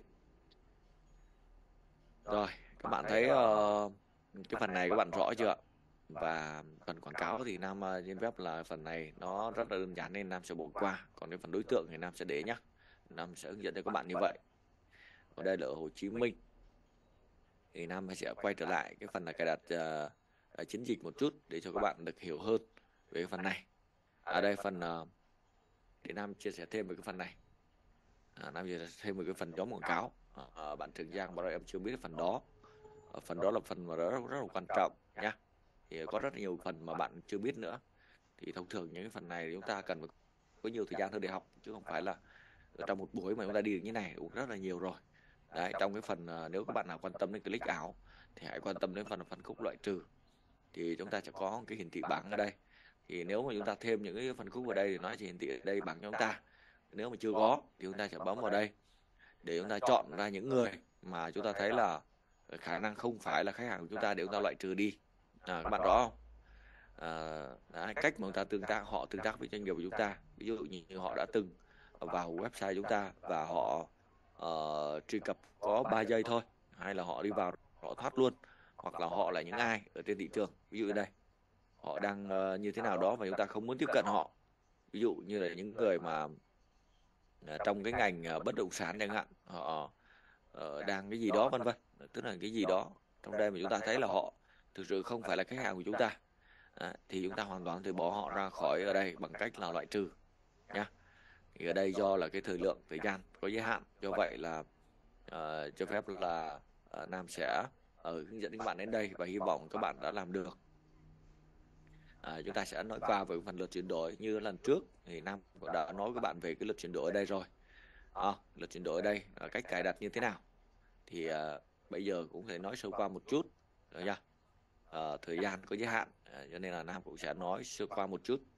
Rồi, các bạn thấy uh, cái phần này các bạn rõ chưa? Và phần quảng cáo thì Nam uh, trên web là phần này nó rất là đơn giản nên Nam sẽ bỏ qua. Còn cái phần đối tượng thì Nam sẽ để nhá. Nam sẽ hướng dẫn cho các bạn như vậy. Ở đây là ở Hồ Chí Minh thì Nam sẽ quay trở lại cái phần là cài đặt uh, chiến dịch một chút để cho các bạn được hiểu hơn về cái phần này. Ở đây phần uh, để Nam chia sẻ thêm về cái phần này. À, Nam chia sẻ thêm về cái phần nhóm quảng cáo. À, bạn Trường Giang bảo em chưa biết cái phần đó. À, phần đó là phần mà rất, rất là quan trọng nhá. Thì có rất nhiều phần mà bạn chưa biết nữa. Thì thông thường những cái phần này chúng ta cần có nhiều thời gian hơn để học, chứ không phải là trong một buổi mà chúng ta đi được như này cũng rất là nhiều rồi. Đấy, trong cái phần nếu các bạn nào quan tâm đến click ảo thì hãy quan tâm đến phần phân khúc loại trừ. Thì chúng ta sẽ có cái hiển thị bảng ở đây. Thì nếu mà chúng ta thêm những cái phân khúc vào đây thì nó sẽ hiển thị ở đây bảng cho chúng ta. Nếu mà chưa có thì chúng ta sẽ bấm vào đây để chúng ta chọn ra những người mà chúng ta thấy là khả năng không phải là khách hàng của chúng ta để chúng ta loại trừ đi. À, các bạn rõ không? À, đấy, cách mà chúng ta tương tác, họ tương tác với doanh nghiệp của chúng ta, ví dụ như họ đã từng vào website chúng ta và họ uh, truy cập có ba giây thôi, hay là họ đi vào họ thoát luôn, hoặc là họ là những ai ở trên thị trường, ví dụ như đây họ đang uh, như thế nào đó và chúng ta không muốn tiếp cận họ, ví dụ như là những người mà uh, trong cái ngành uh, bất động sản chẳng hạn, họ uh, đang cái gì đó vân vân, tức là cái gì đó trong đây mà chúng ta thấy là họ thực sự không phải là khách hàng của chúng ta. À, thì chúng ta hoàn toàn thể bỏ họ ra khỏi ở đây bằng cách là loại trừ nhá. Thì ở đây do là cái thời lượng thời gian có giới hạn, do vậy là uh, cho phép là uh, Nam sẽ uh, hướng dẫn các bạn đến đây và hy vọng các bạn đã làm được. À, chúng ta sẽ nói qua về phần luật chuyển đổi. Như lần trước thì Nam đã nói với các bạn về cái luật chuyển đổi ở đây rồi. À, luật chuyển đổi ở đây là cách cài đặt như thế nào thì uh, bây giờ cũng thể nói sơ qua một chút rồi nha. Uh, thời gian có giới hạn uh, cho nên là Nam cũng sẽ nói sơ qua một chút.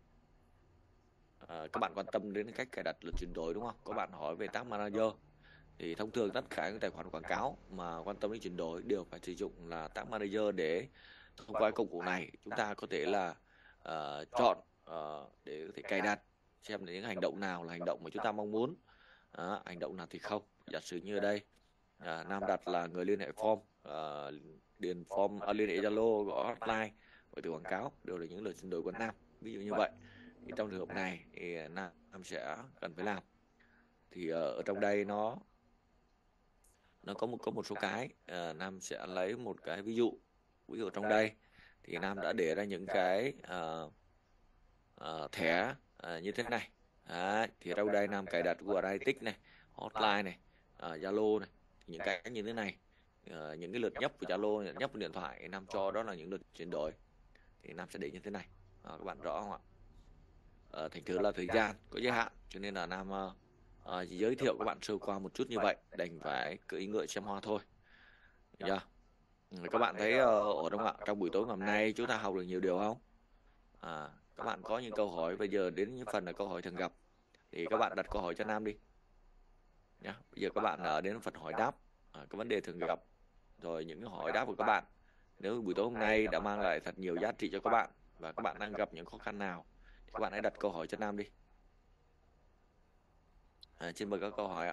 Uh, các bạn quan tâm đến cách cài đặt luật chuyển đổi đúng không? Có bạn hỏi về Tag Manager thì thông thường tất cả những tài khoản quảng cáo mà quan tâm đến chuyển đổi đều phải sử dụng là Tag Manager. Để thông qua công cụ này chúng ta có thể là uh, chọn uh, để có thể cài đặt xem là những hành động nào là hành động mà chúng ta mong muốn, uh, hành động nào thì không. Giả sử như ở đây uh, Nam đặt là người liên hệ form, uh, điền form uh, liên hệ Zalo, gọi hotline, gọi từ quảng cáo đều là những lời chuyển đổi của Nam, ví dụ như vậy. Thì trong trường hợp này thì Nam sẽ cần phải làm. Thì ở, ở trong đây nó nó có một có một số cái uh, Nam sẽ lấy một cái ví dụ. Ví dụ trong đây thì Nam đã để ra những cái uh, uh, thẻ uh, như thế này. Đấy, thì trong đây Nam cài đặt Google Analytics này, Hotline này, Zalo uh, này, những cái như thế này, uh, những cái lượt nhấp của Zalo, lượt nhấp của điện thoại Nam cho đó là những lượt chuyển đổi, thì Nam sẽ để như thế này. uh, các bạn rõ không ạ? Uh, thành thử là thời gian có giới hạn, cho nên là Nam uh, uh, chỉ giới thiệu các bạn sơ qua một chút như vậy, đành phải cưỡi ngựa xem hoa thôi. Được chưa? Các bạn thấy uh, ở trong ạ trong buổi tối ngày hôm nay chúng ta học được nhiều điều không? À, các bạn có những câu hỏi, bây giờ đến những phần là câu hỏi thường gặp, thì các bạn đặt câu hỏi cho Nam đi nhá. Bây giờ các bạn ở đến phần hỏi đáp, à, cái vấn đề thường gặp, rồi những cái hỏi đáp của các bạn, nếu buổi tối hôm nay đã mang lại thật nhiều giá trị cho các bạn và các bạn đang gặp những khó khăn nào, thì các bạn hãy đặt câu hỏi cho Nam đi. À, xin mời các câu hỏi ạ.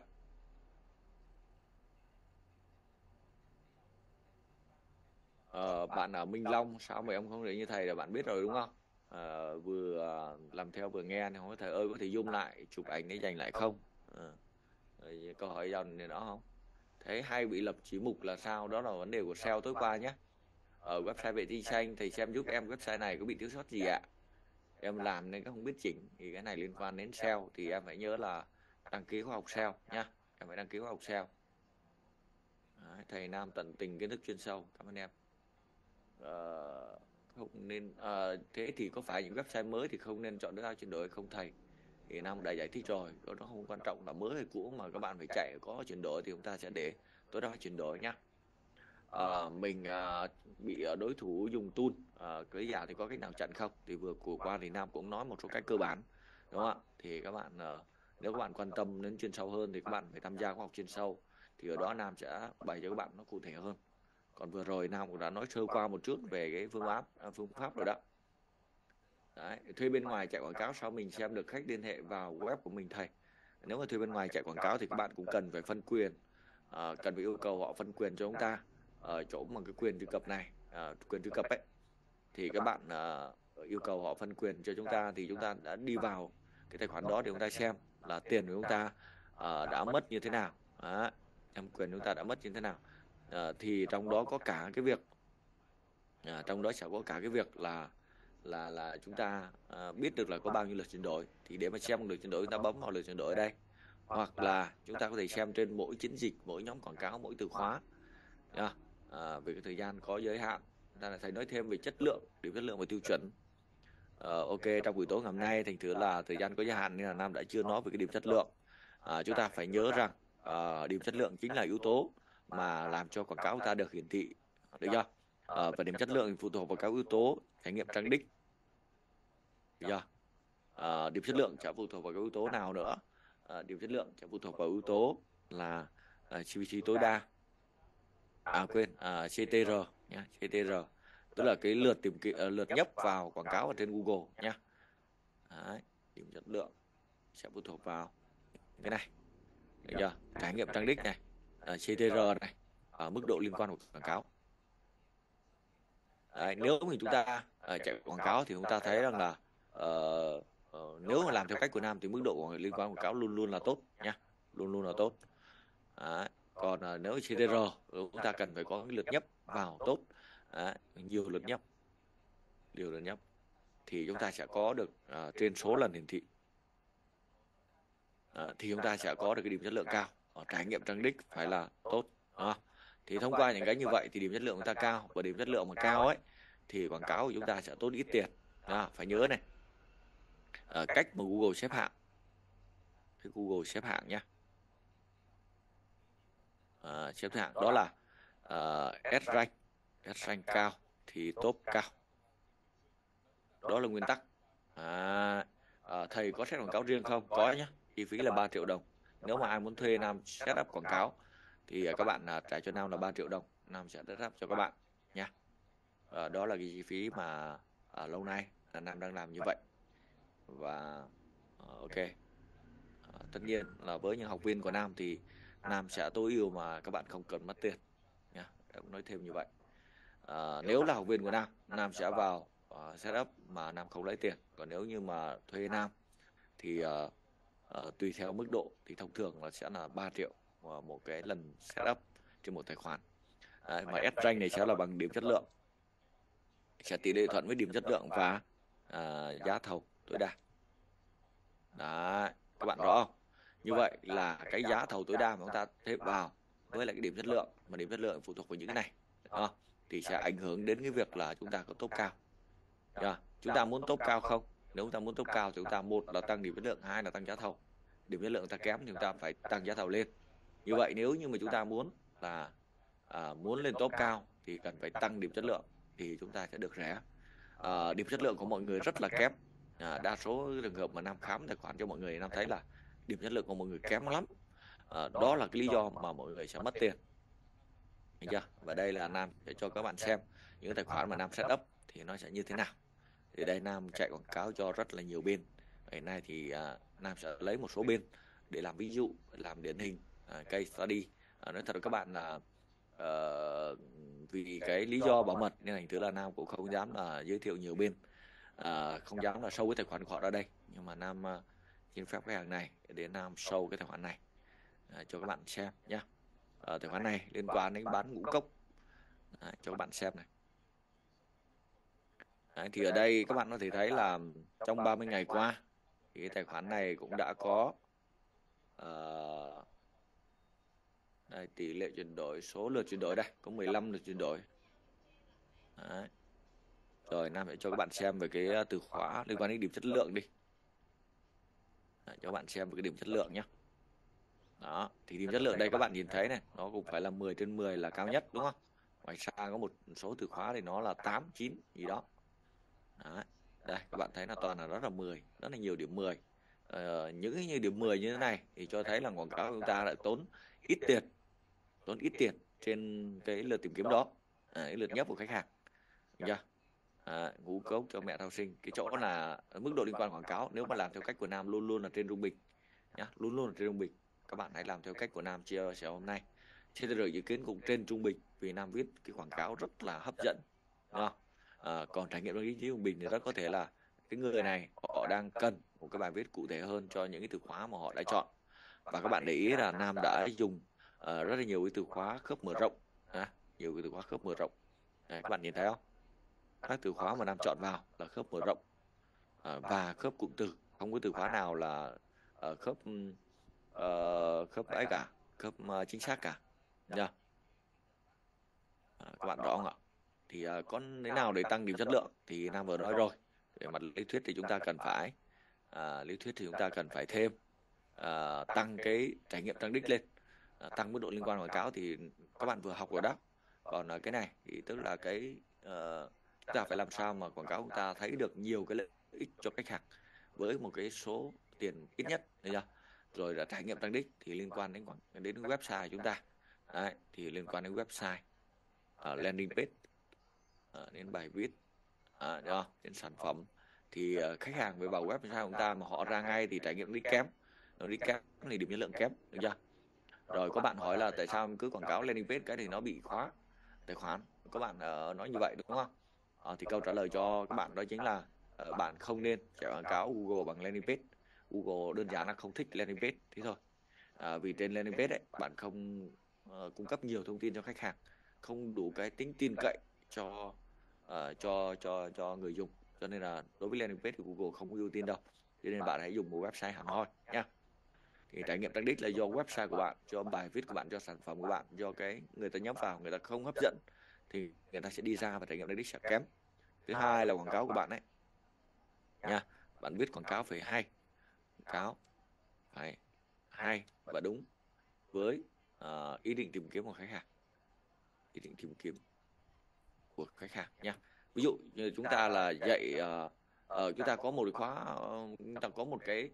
Ờ, bạn ở Minh Long, sao mà em không để như thầy là bạn biết rồi đúng không? À, vừa làm theo vừa nghe, thì hỏi thầy ơi có thể zoom lại chụp ảnh để dành lại không? À, rồi câu hỏi dòng này đó không? Thế hay bị lập chỉ mục là sao? Đó là vấn đề của sale tối qua nhé. Ở website vệ tinh xanh, thầy xem giúp em website này có bị thiếu sót gì ạ? Em làm nên các không biết chỉnh, thì cái này liên quan đến sale, thì em phải nhớ là đăng ký khóa học sale nhá. Em phải đăng ký khóa học sale. Đấy, thầy Nam tận tình kiến thức chuyên sâu, cảm ơn em. Uh, không nên uh, thế thì có phải những website mới thì không nên chọn đối tượng chuyển đổi không thầy? Thì Nam đã giải thích rồi, đó nó không quan trọng là mới hay cũ, mà các bạn phải chạy có chuyển đổi thì chúng ta sẽ để tối đa chuyển đổi nhá. Uh, mình uh, bị đối thủ dùng tool uh, cưới giả thì có cách nào chặn không? Thì vừa của qua thì Nam cũng nói một số cách cơ bản, đúng không ạ? Thì các bạn uh, nếu các bạn quan tâm đến chuyên sâu hơn thì các bạn phải tham gia khóa học chuyên sâu, thì ở đó Nam sẽ bày cho các bạn nó cụ thể hơn. Còn vừa rồi Nam cũng đã nói sơ qua một chút về cái phương pháp phương pháp rồi đó. Đấy, thuê bên ngoài chạy quảng cáo sao mình xem được khách liên hệ vào web của mình thầy? Nếu mà thuê bên ngoài chạy quảng cáo thì các bạn cũng cần phải phân quyền, à, cần phải yêu cầu họ phân quyền cho chúng ta ở chỗ mà cái quyền truy cập này, à, quyền truy cập ấy, thì các bạn à, yêu cầu họ phân quyền cho chúng ta, thì chúng ta đã đi vào cái tài khoản đó để chúng ta xem là tiền của chúng ta à, đã mất như thế nào, à, em quyền chúng ta đã mất như thế nào. À, thì trong đó có cả cái việc à, trong đó sẽ có cả cái việc là là là chúng ta à, biết được là có bao nhiêu lượt chuyển đổi, thì để mà xem lượt chuyển đổi chúng ta bấm vào lượt chuyển đổi ở đây, hoặc là chúng ta có thể xem trên mỗi chiến dịch, mỗi nhóm quảng cáo, mỗi từ khóa. À, về cái thời gian có giới hạn, ta là thầy nói thêm về chất lượng, điểm chất lượng và tiêu chuẩn. à, ok, trong buổi tối ngày hôm nay thành thử là thời gian có giới hạn nên là Nam đã chưa nói về cái điểm chất lượng. À, chúng ta phải nhớ rằng à, điểm chất lượng chính là yếu tố mà làm cho quảng cáo của ta được hiển thị, được chưa? À, và điểm chất lượng thì phụ thuộc vào các yếu tố trải nghiệm trang đích, được chưa? À, điểm chất lượng sẽ phụ thuộc vào các yếu tố nào nữa? À, điểm chất lượng sẽ phụ thuộc vào yếu tố là à, xê pê xê tối đa, à quên, à, xê tê rờ nhá, xê tê rờ tức là cái lượt tìm kiếm, uh, lượt nhấp vào quảng cáo ở trên Google nhá. Đấy, điểm chất lượng sẽ phụ thuộc vào cái này, được chưa? Trải nghiệm trang đích này, uh, xê tê rờ này, ở mức độ liên quan của quảng cáo. Đấy, nếu mà chúng ta uh, chạy quảng cáo thì chúng ta thấy rằng là uh, uh, nếu mà làm theo cách của Nam thì mức độ liên quan quảng cáo luôn luôn là tốt nhá, luôn luôn là tốt. Đấy, còn uh, nếu xê tê rờ chúng ta cần phải có cái lượt nhấp vào tốt. Đấy, nhiều lượt nhấp nhiều lượt nhấp thì chúng ta sẽ có được uh, trên số lần hiển thị, uh, thì chúng ta sẽ có được cái điểm chất lượng cao. uh, trải nghiệm trang đích phải là tốt, uh. Thì thông qua những cái như vậy thì điểm chất lượng chúng ta cao, và điểm chất lượng mà cao ấy thì quảng cáo của chúng ta sẽ tốn ít tiền. uh, phải nhớ này, uh, cách mà Google xếp hạng, cái Google xếp hạng nhé, uh, xếp hạng đó là uh, S-rank, S-rank cao thì top cao, đó là nguyên tắc. à, à, Thầy có set quảng cáo riêng không? Có nhé, chi phí là ba triệu đồng. Nếu mà ai muốn thuê Nam set up quảng cáo thì các bạn à, trả cho Nam là ba triệu đồng, Nam sẽ set up cho các bạn nha. à, Đó là cái chi phí mà à, lâu nay là Nam đang làm như vậy. Và à, ok, à, tất nhiên là với những học viên của Nam thì Nam sẽ tối ưu mà các bạn không cần mất tiền nha. Em nói thêm như vậy. À, nếu là học viên của Nam, Nam sẽ vào uh, setup mà Nam không lấy tiền. Còn nếu như mà thuê Nam thì uh, uh, tùy theo mức độ thì thông thường là sẽ là ba triệu uh, một cái lần setup trên một tài khoản. Đấy, mà S-Rank này sẽ là bằng điểm chất lượng, sẽ tỷ lệ thuận với điểm chất lượng và uh, giá thầu tối đa. Đấy, các bạn rõ không? Như vậy là cái giá thầu tối đa mà chúng ta thêm vào với lại cái điểm chất lượng, mà điểm chất lượng phụ thuộc vào những cái này, đó, thì sẽ ảnh hưởng đến cái việc là chúng ta có top cao. Yeah. Chúng ta muốn top cao không? Nếu chúng ta muốn top cao thì chúng ta một là tăng điểm chất lượng, hai là tăng giá thầu. Điểm chất lượng ta kém thì chúng ta phải tăng giá thầu lên. Như vậy nếu như mà chúng ta muốn là à, muốn lên top cao thì cần phải tăng điểm chất lượng thì chúng ta sẽ được rẻ. À, điểm chất lượng của mọi người rất là kém. À, đa số trường hợp mà Nam khám tài khoản cho mọi người, Nam thấy là điểm chất lượng của mọi người kém lắm. À, đó là cái lý do mà mọi người sẽ mất tiền. Được chưa? Và đây là Nam để cho các bạn xem những tài khoản mà Nam setup thì nó sẽ như thế nào. Thì đây Nam chạy quảng cáo cho rất là nhiều bên. Hiện nay thì à, Nam sẽ lấy một số bên để làm ví dụ, làm điển hình, à, case study. À, nói thật là các bạn là uh, vì cái lý do bảo mật nên thành thứ là Nam cũng không dám là giới thiệu nhiều bên, à, không dám là show cái tài khoản của họ ra đây. Nhưng mà Nam uh, xin phép cái hàng này để Nam show cái tài khoản này à, cho các bạn xem nhé. À, tài khoản này liên quan đến bán ngũ cốc, à, cho các bạn xem này. Đấy, thì ở đây các bạn có thể thấy là trong ba mươi ngày qua thì cái tài khoản này cũng đã có uh, đây, tỷ lệ chuyển đổi, số lượt chuyển đổi đây có mười lăm lượt chuyển đổi. Đấy. Rồi Nam sẽ cho các bạn xem về cái từ khóa liên quan đến điểm chất lượng đi. Đấy, cho các bạn xem về cái điểm chất lượng nhé. Đó, thì điểm chất lượng đây các bạn nhìn thấy này, nó cũng phải là mười trên mười là cao nhất đúng không? Ngoài ra có một số từ khóa thì nó là tám, chín gì đó. Đấy. Đây các bạn thấy là toàn là rất là mười, rất là nhiều điểm mười. Ờ, những cái như điểm mười như thế này thì cho thấy là quảng cáo chúng ta lại tốn ít tiền, tốn ít tiền trên cái lượt tìm kiếm đó, à, cái lượt nhấp của khách hàng. Được chưa? À, ngũ cốc cho mẹ thao sinh, cái chỗ là mức độ liên quan quảng cáo nếu mà làm theo cách của Nam luôn luôn là trên trung bình nhá, luôn luôn là trên trung bình. Các bạn hãy làm theo cách của Nam chia sẻ hôm nay. xê tê rờ dự kiến cũng trên trung bình vì Nam viết cái quảng cáo rất là hấp dẫn, đúng không? À, còn trải nghiệm lý trí trung bình thì rất có thể là cái người này họ đang cần một cái bài viết cụ thể hơn cho những cái từ khóa mà họ đã chọn. Và các bạn để ý là Nam đã dùng uh, rất là nhiều cái từ khóa khớp mở rộng, à, nhiều cái từ khóa khớp mở rộng. Đấy, các bạn nhìn thấy không? Các từ khóa mà Nam chọn vào là khớp mở rộng à, và khớp cụm từ, không có từ khóa nào là uh, khớp uh, khớp ấy cả, khớp uh, chính xác cả. Yeah. À, các bạn rõ không ạ? Thì uh, có thế nào để tăng điểm chất lượng thì Nam vừa nói rồi. Về mặt lý thuyết thì chúng ta cần phải uh, lý thuyết thì chúng ta cần phải thêm uh, tăng cái trải nghiệm tăng đích lên, uh, tăng mức độ liên quan quảng cáo thì các bạn vừa học rồi đó. Còn uh, cái này thì tức là cái uh, chúng ta phải làm sao mà quảng cáo chúng ta thấy được nhiều cái lợi ích cho khách hàng với một cái số tiền ít nhất, được chưa? Rồi là trải nghiệm tăng đích thì liên quan đến đến website chúng ta. Đấy, thì liên quan đến website, uh, landing page, uh, đến bài viết, uh, được không? Đến sản phẩm thì uh, khách hàng về vào website chúng ta mà họ ra ngay thì trải nghiệm đi kém, nó đi kém thì điểm chất lượng kém, được chưa? Rồi có bạn hỏi là tại sao cứ quảng cáo landing page cái thì nó bị khóa tài khoản, các bạn uh, nói như vậy đúng không? Uh, thì câu trả lời cho các bạn đó chính là uh, bạn không nên chạy quảng cáo Google bằng landing page. Google đơn giản là không thích landing page thế thôi. Uh, vì trên landing page ấy, bạn không uh, cung cấp nhiều thông tin cho khách hàng, không đủ cái tính tin cậy cho uh, cho cho cho người dùng, cho nên là đối với landing page thì Google không có ưu tiên đâu. Cho nên bạn hãy dùng một website hẳn hoi nha. Thì trải nghiệm tăng đích là do website của bạn, do bài viết của bạn, do sản phẩm của bạn, do cái người ta nhắm vào người ta không hấp dẫn thì người ta sẽ đi ra và trải nghiệm tăng đích sẽ kém. Thứ hai là quảng cáo của bạn ấy nha, bạn viết quảng cáo phải hay, quảng cáo phải hay và đúng với uh, ý định tìm kiếm của khách hàng, ý định tìm kiếm của khách hàng nha. Ví dụ như chúng ta là dạy uh, uh, chúng ta có một khóa, uh, chúng ta có một cái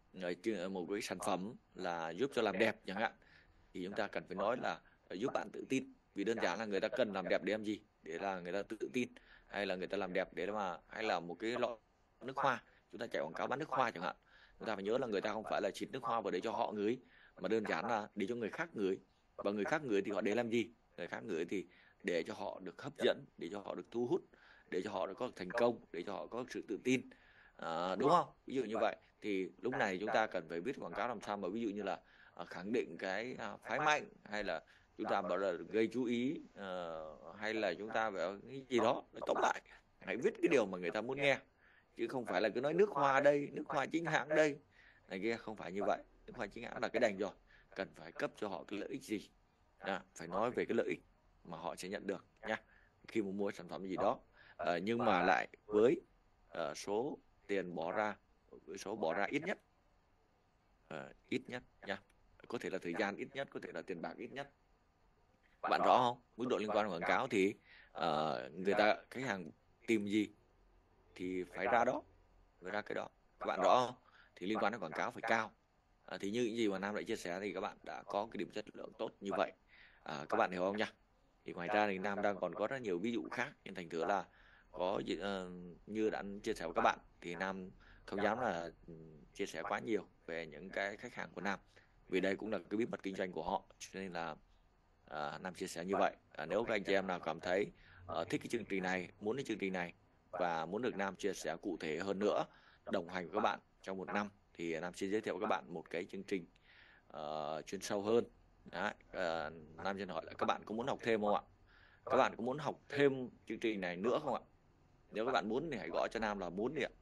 một cái sản phẩm là giúp cho làm đẹp chẳng hạn, thì chúng ta cần phải nói là giúp bạn tự tin, vì đơn giản là người ta cần làm đẹp để làm gì, để là người ta tự tin, hay là người ta làm đẹp để mà, hay là một cái lọ nước hoa, chúng ta chạy quảng cáo bán nước hoa chẳng hạn, chúng ta phải nhớ là người ta không phải là xịt nước hoa vào để cho họ ngửi, mà đơn giản là để cho người khác ngửi. Và người khác ngửi thì họ để làm gì? Người khác ngửi thì để cho họ được hấp dẫn, để cho họ được thu hút, để cho họ có thành công, để cho họ có sự tự tin, à, đúng không? Ví dụ như vậy thì lúc này chúng ta cần phải viết quảng cáo làm sao mà ví dụ như là à, khẳng định cái à, phái mạnh, hay là chúng ta bảo là gây chú ý, uh, hay là chúng ta phải cái gì đó. Tóm lại hãy viết cái điều mà người ta muốn nghe, chứ không phải là cứ nói nước hoa đây, nước hoa chính hãng đây này kia. Không phải như vậy. Nước hoa chính hãng là cái đành rồi, cần phải cấp cho họ cái lợi ích gì, à, phải nói về cái lợi ích mà họ sẽ nhận được nhá khi mà mua sản phẩm gì đó, à, nhưng mà lại với uh, số tiền bỏ ra, với số bỏ ra ít nhất, uh, ít nhất nha, có thể là thời gian ít nhất, có thể là tiền bạc ít nhất. Bạn rõ không? Mức độ liên quan quảng cáo thì uh, người ta, khách hàng tìm gì thì phải ra đó, phải ra cái đó. Các bạn rõ không? Thì liên quan đến quảng cáo phải cao. À, thì như những gì mà Nam đã chia sẻ thì các bạn đã có cái điểm chất lượng tốt như vậy. À, các bạn hiểu không nhá? Thì ngoài ra thì Nam đang còn có rất nhiều ví dụ khác, nên thành thử là có uh, như đã chia sẻ với các bạn thì Nam không dám là chia sẻ quá nhiều về những cái khách hàng của Nam, vì đây cũng là cái bí mật kinh doanh của họ, cho nên là à, Nam chia sẻ như vậy. À, nếu các anh chị em nào cảm thấy uh, thích cái chương trình này, muốn cái chương trình này và muốn được Nam chia sẻ cụ thể hơn nữa, đồng hành với các bạn trong một năm, thì Nam xin giới thiệu các bạn một cái chương trình uh, chuyên sâu hơn. Đấy, uh, Nam xin hỏi là các bạn có muốn học thêm không ạ? Các bạn có muốn học thêm chương trình này nữa không ạ? Nếu các bạn muốn thì hãy gọi cho Nam là muốn đi ạ.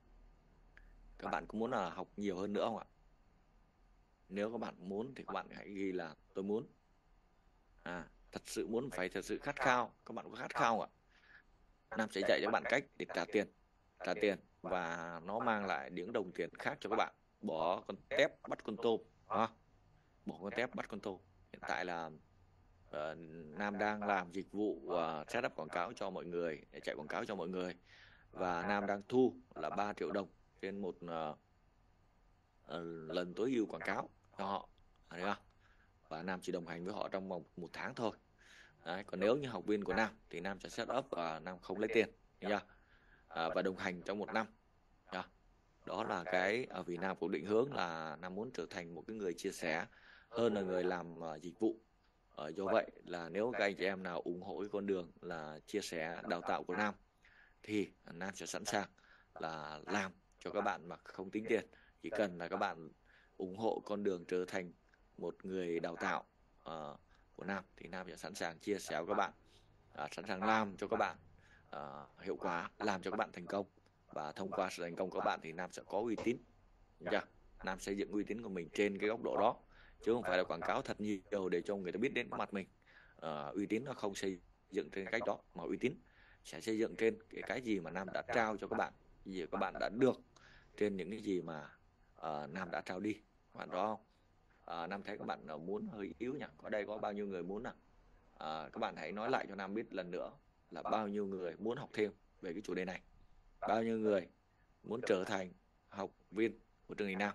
Các bạn có muốn là học nhiều hơn nữa không ạ? Nếu các bạn muốn thì các bạn hãy ghi là tôi muốn. À, thật sự muốn, phải thật sự khát khao. Các bạn có khát khao không ạ? Nam sẽ dạy cho các bạn cách để trả tiền, trả tiền và nó mang lại những đồng tiền khác cho các bạn. Bỏ con tép bắt con tôm, à, bỏ con tép bắt con tôm. Hiện tại là uh, Nam đang làm dịch vụ uh, setup quảng cáo cho mọi người, để chạy quảng cáo cho mọi người, và Nam đang thu là ba triệu đồng trên một uh, uh, lần tối ưu quảng cáo cho họ, thấy không? Và Nam chỉ đồng hành với họ trong vòng một tháng thôi. Đấy, còn nếu như học viên của Nam thì Nam sẽ set up và Nam không lấy tiền nha, à, và đồng hành trong một năm nha. Đó là cái à, vì Nam cũng định hướng là Nam muốn trở thành một cái người chia sẻ hơn là người làm uh, dịch vụ. À, do vậy là nếu các anh chị em nào ủng hộ cái con đường là chia sẻ đào tạo của Nam thì Nam sẽ sẵn sàng là làm cho các bạn mà không tính tiền. Chỉ cần là các bạn ủng hộ con đường trở thành một người đào tạo uh, của Nam thì Nam sẽ sẵn sàng chia sẻ với các bạn, à, sẵn sàng làm cho các bạn uh, hiệu quả, làm cho các bạn thành công. Và thông qua sự thành công của các bạn thì Nam sẽ có uy tín. Được. Nam xây dựng uy tín của mình trên cái góc độ đó, chứ không phải là quảng cáo thật nhiều để cho người ta biết đến mặt mình. Uh, uy tín nó không xây dựng trên cách đó, mà uy tín sẽ xây dựng trên cái, cái gì mà Nam đã trao cho các bạn, cái gì các bạn đã được trên những cái gì mà uh, Nam đã trao đi. Các bạn rõ không? À, Nam thấy các bạn muốn hơi yếu nhỉ? Ở đây có bao nhiêu người muốn nào? À, các bạn hãy nói lại cho Nam biết lần nữa là bao nhiêu người muốn học thêm về cái chủ đề này, bao nhiêu người muốn trở thành học viên của chương trình Nam,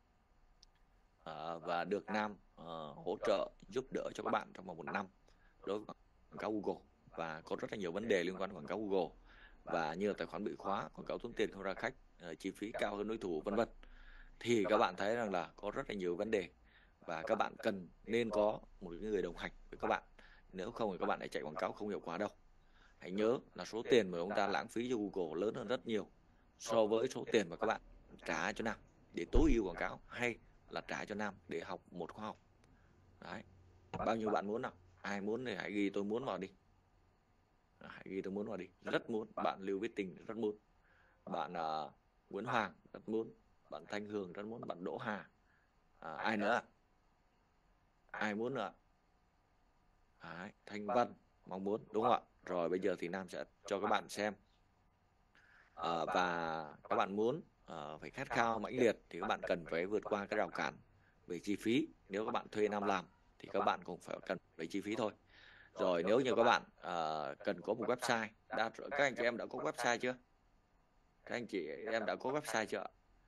à, và được Nam uh, hỗ trợ giúp đỡ cho các bạn trong vòng một năm đối với quảng cáo Google. Và có rất là nhiều vấn đề liên quan đến quảng cáo Google, và như là tài khoản bị khóa, quảng cáo tốn tiền không ra khách, uh, chi phí cao hơn đối thủ, vân vân. Thì các bạn thấy rằng là có rất là nhiều vấn đề, và các bạn cần nên có một người đồng hành với các bạn. Nếu không thì các bạn lại chạy quảng cáo không hiệu quả đâu. Hãy nhớ là số tiền mà chúng ta lãng phí cho Google lớn hơn rất nhiều so với số tiền mà các bạn trả cho Nam để tối ưu quảng cáo, hay là trả cho Nam để học một khóa học. Đấy. Bao nhiêu bạn muốn nào? Ai muốn thì hãy ghi tôi muốn vào đi. Hãy ghi tôi muốn vào đi. Rất muốn. Bạn Lưu Viết Tình rất muốn. Bạn uh, Nguyễn Hoàng rất muốn. Bạn Thanh Hường rất muốn. Bạn Đỗ Hà. À, ai nữa? Ai muốn nữa? Đấy, Thanh Văn mong muốn, đúng không ạ? Rồi bây giờ thì Nam sẽ cho các bạn xem, à, và các bạn muốn à, phải khát khao mãnh liệt thì các bạn cần phải vượt qua cái rào cản về chi phí. Nếu các bạn thuê Nam làm thì các bạn cũng phải cần về chi phí thôi. Rồi nếu như các bạn à, cần có một website, đã, các anh chị em đã có website chưa? Các anh chị em đã có website chưa?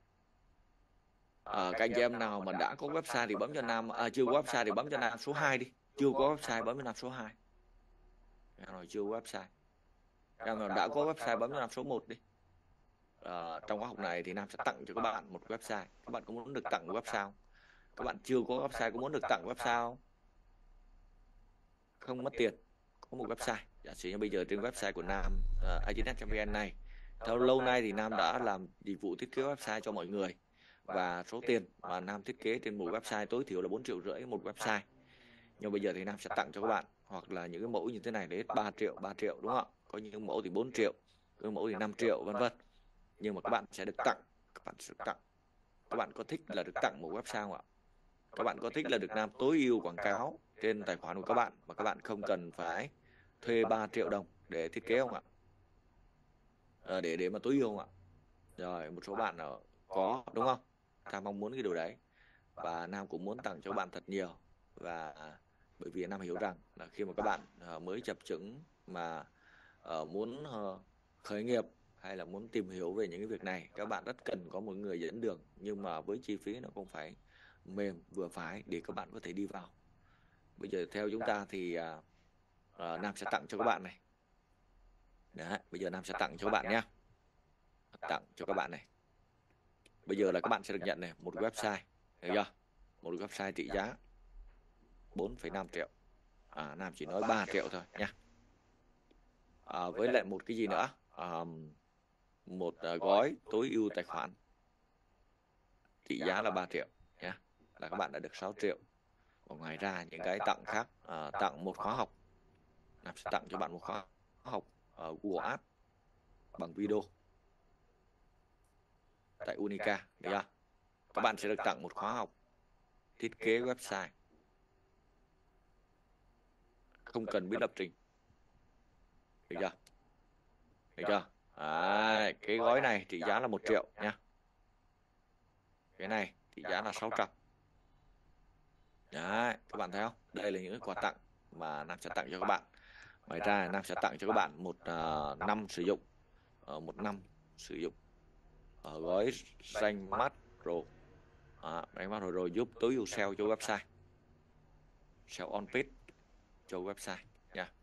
À, các anh chị em nào mà đã có website thì bấm cho Nam, à, chưa có website thì bấm cho Nam số hai đi. Chưa có website bấm cho Nam số hai. Rồi chưa có website. Em nào đã có website bấm cho Nam số một đi. À, trong khóa học này thì Nam sẽ tặng cho các bạn một website. Các bạn có muốn được tặng một website không? Các bạn chưa có website có muốn được tặng website không? Không mất tiền, có một website. Giả sử như bây giờ trên website của Nam uh, aginet chấm vn này, theo lâu nay thì Nam đã làm dịch vụ thiết kế website cho mọi người, và số tiền mà Nam thiết kế trên một website tối thiểu là bốn triệu rưỡi một website. Nhưng bây giờ thì Nam sẽ tặng cho các bạn, hoặc là những cái mẫu như thế này đến ba triệu, ba triệu đúng không ạ? Có những mẫu thì bốn triệu, có những mẫu thì năm triệu vân vân. Nhưng mà các bạn sẽ được tặng, các bạn sẽ được tặng. Các bạn có thích là được tặng một website không ạ? Các bạn có thích là được Nam tối ưu quảng cáo trên tài khoản của các bạn mà các bạn không cần phải thuê ba triệu đồng để thiết kế không ạ? À, để để mà tối ưu không ạ? Rồi, một số bạn ở có đúng không? Ta mong muốn cái điều đấy, và Nam cũng muốn tặng cho các bạn thật nhiều. Và bởi vì Nam hiểu rằng là khi mà các bạn uh, mới chập chững mà uh, muốn uh, khởi nghiệp hay là muốn tìm hiểu về những cái việc này, các bạn rất cần có một người dẫn đường, nhưng mà với chi phí nó cũng phải mềm vừa phải để các bạn có thể đi vào. Bây giờ theo chúng ta thì uh, uh, Nam sẽ tặng cho các bạn này. Đấy, bây giờ Nam sẽ tặng cho các bạn nhé. Tặng cho các bạn này. Bây giờ là các bạn sẽ được nhận này một website, hiểu chưa? Một website trị giá bốn phẩy năm triệu. À, Nam chỉ nói ba triệu thôi nha. À, với lại một cái gì nữa? À, một uh, gói tối ưu tài khoản trị giá là ba triệu nha. Là các bạn đã được sáu triệu. Và ngoài ra những cái tặng khác, à, tặng một khóa học. Nam sẽ tặng cho bạn một khóa học ở Google Ads bằng video tại Unica, được chưa? Các bạn sẽ được tặng một khóa học thiết kế website, không cần biết lập trình, được chưa? Được chưa? À, cái gói này trị giá là một triệu nha. Cái này trị giá là sáu trăm. Đấy, các bạn thấy không? Đây là những quà tặng mà Nam sẽ tặng cho các bạn. Ngoài ra Nam sẽ tặng cho các bạn một uh, năm sử dụng, uh, một năm sử dụng ở uh, gói Rank Max Pro. À, Rank Max Pro giúp tối ưu sale cho website, sale on page cho website nha.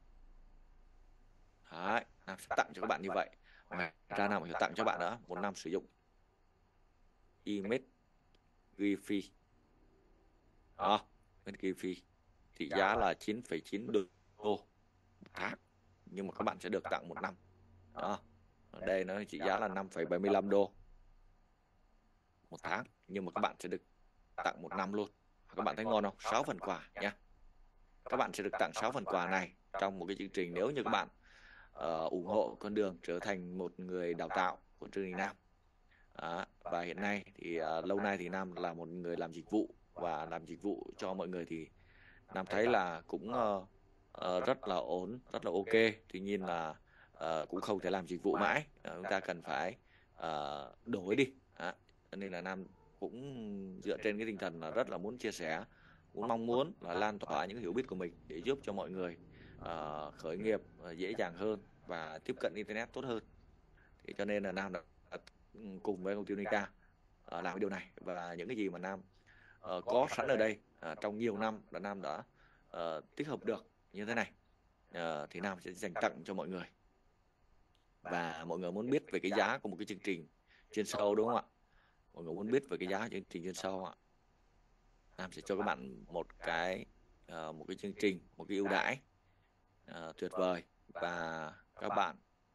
Đấy, Nam sẽ tặng cho các bạn như vậy. Ngoài ra Nam sẽ tặng cho bạn nữa một năm sử dụng Image Giphy. Đó, Image Giphy trị giá là chín phẩy chín đô một tháng, nhưng mà các bạn sẽ được tặng một năm. Đó, ở đây nó trị giá là năm phẩy bảy mươi lăm đô một tháng, nhưng mà các bạn sẽ được tặng một năm luôn. Các bạn thấy ngon không? sáu phần quà nha. Các bạn sẽ được tặng sáu phần quà này trong một cái chương trình nếu như các bạn uh, ủng hộ con đường trở thành một người đào tạo của chương trình Nam. À, và hiện nay thì uh, lâu nay thì Nam là một người làm dịch vụ, và làm dịch vụ cho mọi người thì Nam thấy là cũng uh, uh, rất là ổn, rất là ok. Tuy nhiên là uh, cũng không thể làm dịch vụ mãi, uh, chúng ta cần phải uh, đổi đi. À, nên là Nam cũng dựa trên cái tinh thần là rất là muốn chia sẻ, muốn mong muốn là lan tỏa những hiểu biết của mình để giúp cho mọi người uh, khởi nghiệp uh, dễ dàng hơn và tiếp cận internet tốt hơn. Thì cho nên là Nam đã cùng với công ty Unica uh, làm cái điều này, và những cái gì mà Nam uh, có sẵn ở đây uh, trong nhiều năm là Nam đã uh, tích hợp được như thế này, uh, thì Nam sẽ dành tặng cho mọi người. Và mọi người muốn biết về cái giá của một cái chương trình chuyên sâu đúng không ạ? Mọi người muốn biết về cái giá chương trình chuyên sâu ạ? Nam sẽ cho các bạn một cái uh, một cái chương trình, một cái ưu đãi uh, tuyệt vời, và các bạn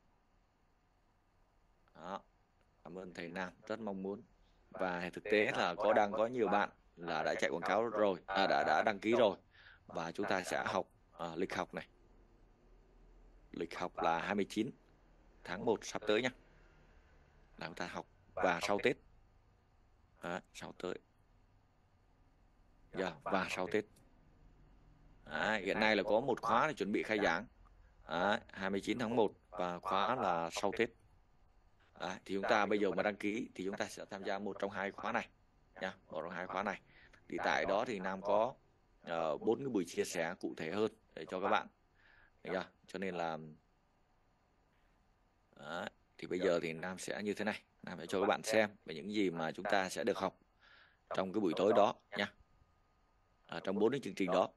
đó, cảm ơn thầy Nam, rất mong muốn. Và thực tế là có đang có nhiều bạn là đã chạy quảng cáo rồi, à, đã đã đăng ký rồi, và chúng ta sẽ học uh, lịch học này. Lịch học là hai mươi chín tháng một sắp tới nhé, là chúng ta học và sau Tết, à, sau tới, yeah, và sau Tết. À, hiện nay là có một khóa để chuẩn bị khai giảng, à, hai mươi chín tháng một, và khóa là sau Tết. À, thì chúng ta bây giờ mà đăng ký thì chúng ta sẽ tham gia một trong hai khóa này nha, một trong hai khóa này. Thì tại đó thì Nam có bốn uh, cái buổi chia sẻ cụ thể hơn để cho các bạn. Được chưa? Cho nên là đó, thì bây giờ thì Nam sẽ như thế này, Nam sẽ cho các bạn xem về những gì mà chúng ta sẽ được học trong cái buổi tối đó nha, à, trong bốn cái chương trình đó.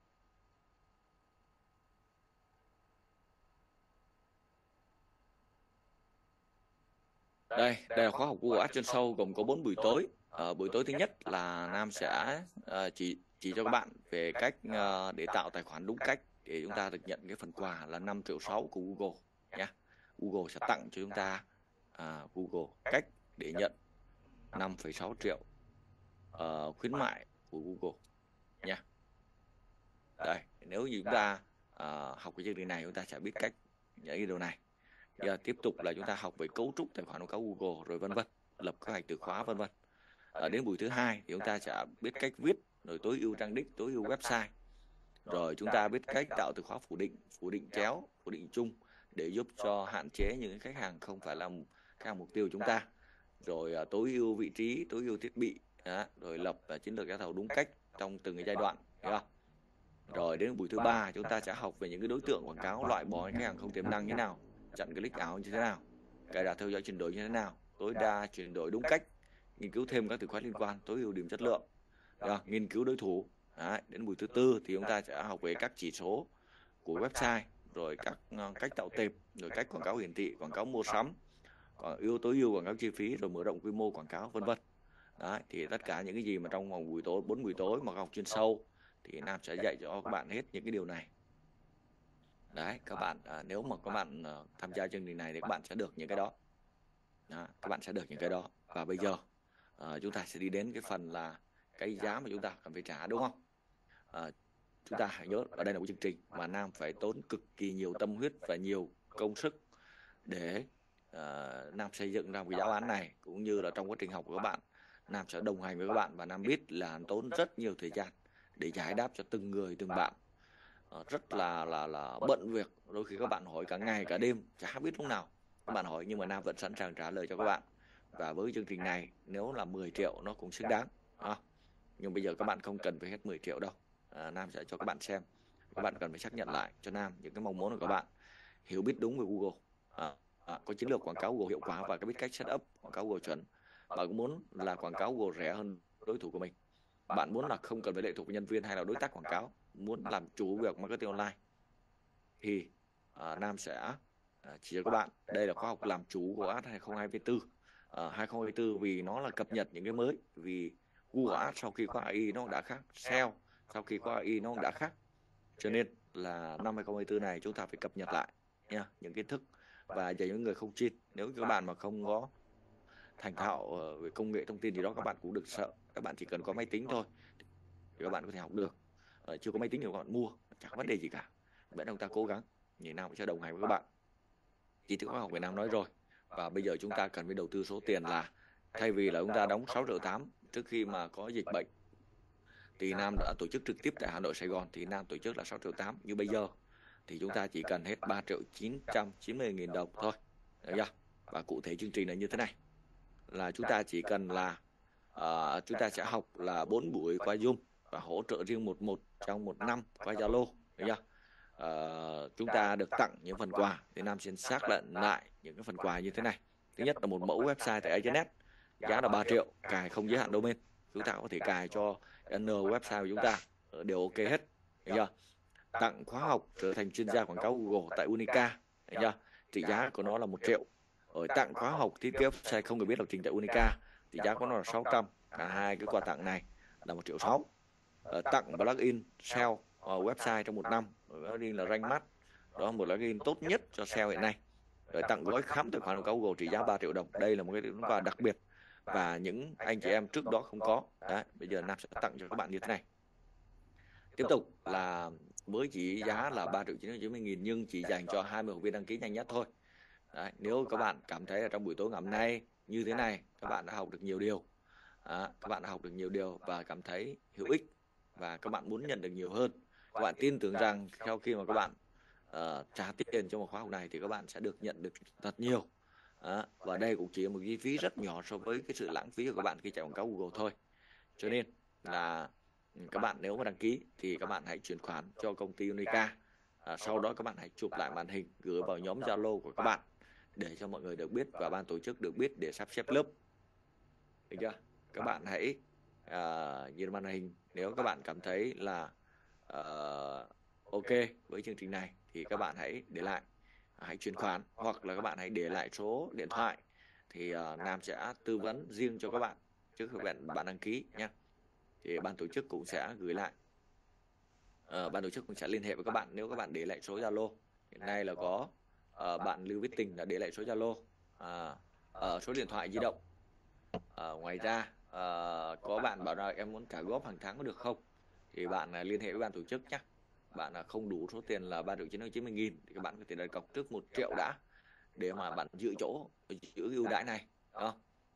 Đây, đây là khóa học Google Ads chuyên sâu gồm có bốn buổi tối. Ở buổi tối thứ nhất là Nam sẽ uh, chỉ chỉ cho các bạn về cách uh, để tạo tài khoản đúng cách thì chúng ta được nhận cái phần quà là năm triệu sáu của Google nhé. Google sẽ tặng cho chúng ta à, Google cách để nhận năm phẩy sáu triệu uh, khuyến mại của Google nha. Đây, nếu như chúng ta uh, học cái chương trình này, chúng ta sẽ biết cách nhận cái điều này. Giờ tiếp tục là chúng ta học về cấu trúc tài khoản quảng cáo Google rồi vân vân, lập kế hoạch từ khóa vân vân. À, đến buổi thứ hai thì chúng ta sẽ biết cách viết rồi tối ưu trang đích, tối ưu website. Rồi chúng ta biết cách tạo từ khóa phủ định, phủ định chéo, phủ định chung để giúp cho hạn chế những khách hàng không phải là khách hàng mục tiêu chúng ta. Rồi à, tối ưu vị trí, tối ưu thiết bị, đó, rồi lập à, chiến lược giá thầu đúng cách trong từng cái giai đoạn, hiểu không? Rồi đến buổi thứ ba chúng ta sẽ học về những cái đối tượng quảng cáo, loại bỏ khách hàng không tiềm năng như thế nào, chặn click ảo như thế nào, cài đặt theo dõi chuyển đổi như thế nào, tối đa chuyển đổi đúng cách, nghiên cứu thêm các từ khóa liên quan, tối ưu điểm chất lượng, đó, nghiên cứu đối thủ. Đấy, đến buổi thứ tư thì chúng ta sẽ học về các chỉ số của website, rồi các uh, cách tạo tệp, rồi cách quảng cáo hiển thị, quảng cáo mua sắm, còn ưu tối ưu quảng cáo chi phí, rồi mở rộng quy mô quảng cáo vân vân. Đấy, thì tất cả những cái gì mà trong vòng buổi tối bốn buổi tối mà học chuyên sâu thì Nam sẽ dạy cho các bạn hết những cái điều này. Đấy, các bạn à, nếu mà các bạn à, tham gia chương trình này thì các bạn sẽ được những cái đó. Đó, các bạn sẽ được những cái đó. Và bây giờ à, chúng ta sẽ đi đến cái phần là cái giá mà chúng ta cần phải trả, đúng không? À, chúng ta hãy nhớ ở đây là một chương trình mà Nam phải tốn cực kỳ nhiều tâm huyết và nhiều công sức để uh, Nam xây dựng ra một cái giáo án này, cũng như là trong quá trình học của các bạn, Nam sẽ đồng hành với các bạn và Nam biết là tốn rất nhiều thời gian để giải đáp cho từng người từng bạn. Uh, rất là là là bận việc, đôi khi các bạn hỏi cả ngày cả đêm chả biết lúc nào các bạn hỏi, nhưng mà Nam vẫn sẵn sàng trả lời cho các bạn. Và với chương trình này nếu là mười triệu nó cũng xứng đáng. À, nhưng bây giờ các bạn không cần phải hết mười triệu đâu. À, Nam sẽ cho các bạn xem, các bạn cần phải xác nhận lại cho Nam những cái mong muốn của các bạn, hiểu biết đúng về Google, à, à, có chiến lược quảng cáo Google hiệu quả và có biết cách set up quảng cáo Google chuẩn. Bạn cũng muốn là quảng cáo Google rẻ hơn đối thủ của mình, bạn muốn là không cần phải lệ thuộc vào nhân viên hay là đối tác quảng cáo, muốn làm chủ việc marketing online, thì à, Nam sẽ à, chỉ cho các bạn. Đây là khóa học làm chủ của Ads hai không hai tư. À, hai không hai tư vì nó là cập nhật những cái mới, vì Google Ads sau khi có a i nó cũng đã khác, ét e o sau khi có a i nó cũng đã khác, cho nên là năm hai không hai tư này chúng ta phải cập nhật lại nha, những kiến thức. Và dành những người không chuyên, nếu các bạn mà không có thành thạo về công nghệ thông tin gì đó, các bạn cũng đừng sợ, các bạn chỉ cần có máy tính thôi thì các bạn có thể học được. À, chưa có máy tính thì các bạn mua, chẳng có vấn đề gì cả, miễn ông ta cố gắng, nhìn nào cũng sẽ đồng hành với các bạn. Chi tiết khóa học Việt Nam nói rồi. Và bây giờ chúng ta cần phải đầu tư số tiền là, thay vì là chúng ta đóng sáu triệu tám trước khi mà có dịch bệnh thì Nam đã tổ chức trực tiếp tại Hà Nội, Sài Gòn, thì Nam tổ chức là sáu triệu tám. Như bây giờ thì chúng ta chỉ cần hết ba triệu chín trăm chín mươi nghìn đồng thôi, được chưa? Và cụ thể chương trình là như thế này, là chúng ta chỉ cần là uh, chúng ta sẽ học là bốn buổi qua Zoom và hỗ trợ riêng một một trong một năm qua Zalo, được chưa? Uh, chúng ta được tặng những phần quà, thì Nam xin xác nhận lại những cái phần quà như thế này. Thứ nhất là một mẫu website tại Agennet, giá là ba triệu, cài không giới hạn domain, chúng ta có thể cài cho N website của chúng ta đều ok hết, được chưa? Tặng khóa học trở thành chuyên gia quảng cáo Google tại Unica, được chưa? Trị giá của nó là một triệu. Rồi tặng khóa học thiết kế website không cần biết lập trình tại Unica, trị giá của nó là sáu trăm. Cả hai cái quà tặng này là một triệu sáu. Ờ, tặng plugin ét e o uh, website trong một năm, plugin là rank mát, đó một plugin tốt nhất cho ét e o hiện nay. Rồi tặng gói khám tài khoản quảng cáo Google trị giá ba triệu đồng. Đây là một cái quà đặc biệt và những anh chị em trước đó không có. Đấy, bây giờ Nam sẽ tặng cho các bạn như thế này. Tiếp tục là với chỉ giá là ba triệu chín trăm chín mươi nghìn, nhưng chỉ dành cho hai mươi học viên đăng ký nhanh nhất thôi. Đấy, nếu các bạn cảm thấy là trong buổi tối ngày hôm nay như thế này các bạn đã học được nhiều điều, à, các bạn đã học được nhiều điều và cảm thấy hữu ích và các bạn muốn nhận được nhiều hơn, các bạn tin tưởng rằng sau khi mà các bạn uh, trả tiền cho một khóa học này thì các bạn sẽ được nhận được thật nhiều. À, và đây cũng chỉ là một chi phí rất nhỏ so với cái sự lãng phí của các bạn khi chạy quảng cáo Google thôi. Cho nên là các bạn nếu mà đăng ký thì các bạn hãy chuyển khoản cho công ty Unica. À, sau đó các bạn hãy chụp lại màn hình gửi vào nhóm Zalo của các bạn để cho mọi người được biết và ban tổ chức được biết để sắp xếp lớp, được chưa? Các bạn hãy uh, nhìn màn hình, nếu các bạn cảm thấy là uh, ok với chương trình này thì các bạn hãy để lại, hãy chuyển khoản, hoặc là các bạn hãy để lại số điện thoại thì uh, Nam sẽ tư vấn riêng cho các bạn trước khi bạn bạn đăng ký nhé. Thì ban tổ chức cũng sẽ gửi lại uh, ban tổ chức cũng sẽ liên hệ với các bạn nếu các bạn để lại số Zalo. Hiện nay là có uh, bạn Lưu Viết Tình đã để lại số Zalo, uh, uh, số điện thoại di động. Uh, ngoài ra uh, có bạn bảo là em muốn trả góp hàng tháng có được không, thì bạn uh, liên hệ với ban tổ chức nhé. Bạn uh, không đủ số tiền là ba triệu chín trăm chín mươi nghìn thì các bạn có thể đặt cọc trước một triệu đã để mà bạn giữ chỗ, giữ ưu đãi này. Đó.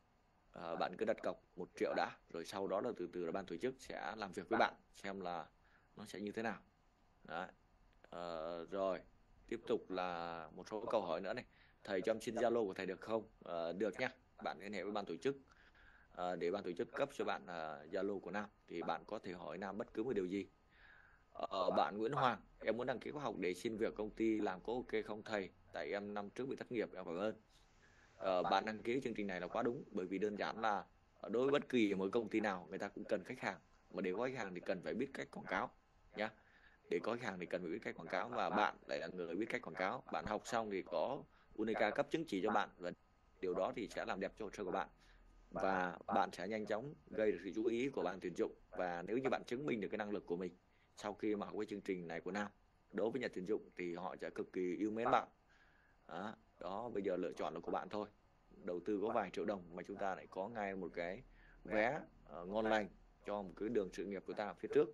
À, bạn cứ đặt cọc một triệu đã, rồi sau đó là từ từ là ban tổ chức sẽ làm việc với bạn xem là nó sẽ như thế nào. Đấy. À, rồi tiếp tục là một số câu hỏi nữa này. Thầy cho em xin Zalo của thầy được không? À, được nhé. Bạn liên hệ với ban tổ chức à, để ban tổ chức cấp cho bạn Zalo uh, của Nam, thì bạn có thể hỏi Nam bất cứ một điều gì. À, bạn Nguyễn Hoàng, em muốn đăng ký khóa học để xin việc công ty làm có ok không thầy? Tại em năm trước bị thất nghiệp, em cảm ơn. Uh, bạn đăng ký chương trình này là quá đúng, bởi vì đơn giản là đối với bất kỳ một công ty nào người ta cũng cần khách hàng, mà để có khách hàng thì cần phải biết cách quảng cáo nhá. Để có khách hàng thì cần phải biết cách quảng cáo, và bạn lại là người biết cách quảng cáo. Bạn học xong thì có Unica cấp chứng chỉ cho bạn, và điều đó thì sẽ làm đẹp cho hồ sơ của bạn, và bạn sẽ nhanh chóng gây được sự chú ý của ban tuyển dụng. Và nếu như bạn chứng minh được cái năng lực của mình sau khi mà học cái chương trình này của Nam, đối với nhà tuyển dụng thì họ sẽ cực kỳ yêu mến bạn. Đó, đó bây giờ lựa chọn là của bạn thôi. Đầu tư có vài triệu đồng mà chúng ta lại có ngay một cái vé uh, ngon lành cho một cái đường sự nghiệp của ta ở phía trước.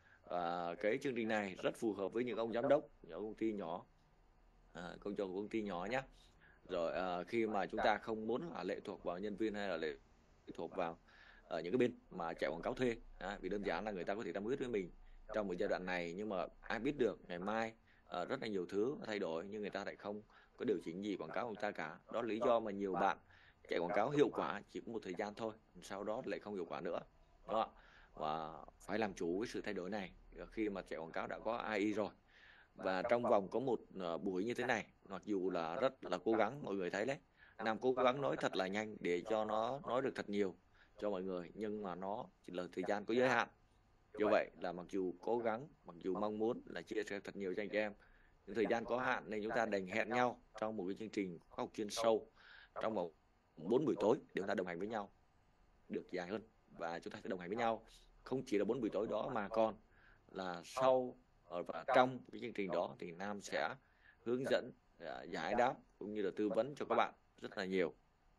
Và cái chương trình này rất phù hợp với những ông giám đốc, những công ty nhỏ, à, công cho công ty nhỏ nhé. Rồi à, khi mà chúng ta không muốn là lệ thuộc vào nhân viên hay là lệ thuộc vào uh, những cái bên mà chạy quảng cáo thuê, à, vì đơn giản là người ta có thể tâm huyết với mình trong một giai đoạn này, nhưng mà ai biết được ngày mai uh, rất là nhiều thứ thay đổi, nhưng người ta lại không có điều chỉnh gì quảng cáo của người ta cả. Đó là lý do mà nhiều bạn chạy quảng cáo hiệu quả chỉ có một thời gian thôi, sau đó lại không hiệu quả nữa. Đó. Và phải làm chủ cái sự thay đổi này khi mà chạy quảng cáo đã có a i rồi. Và trong vòng có một uh, buổi như thế này, mặc dù là rất là cố gắng, mọi người thấy đấy, Nam cố gắng nói thật là nhanh để cho nó nói được thật nhiều cho mọi người, nhưng mà nó chỉ là thời gian có giới hạn. Do vậy là mặc dù cố gắng, mặc dù mong muốn là chia sẻ thật nhiều cho anh chị em, nhưng thời gian có hạn nên chúng ta đành hẹn nhau trong một cái chương trình khóa học chuyên sâu trong vòng bốn buổi tối để chúng ta đồng hành với nhau được dài hơn. Và chúng ta sẽ đồng hành với nhau không chỉ là bốn buổi tối đó, mà còn là sau và trong cái chương trình đó thì Nam sẽ hướng dẫn, giải đáp cũng như là tư vấn cho các bạn rất là nhiều.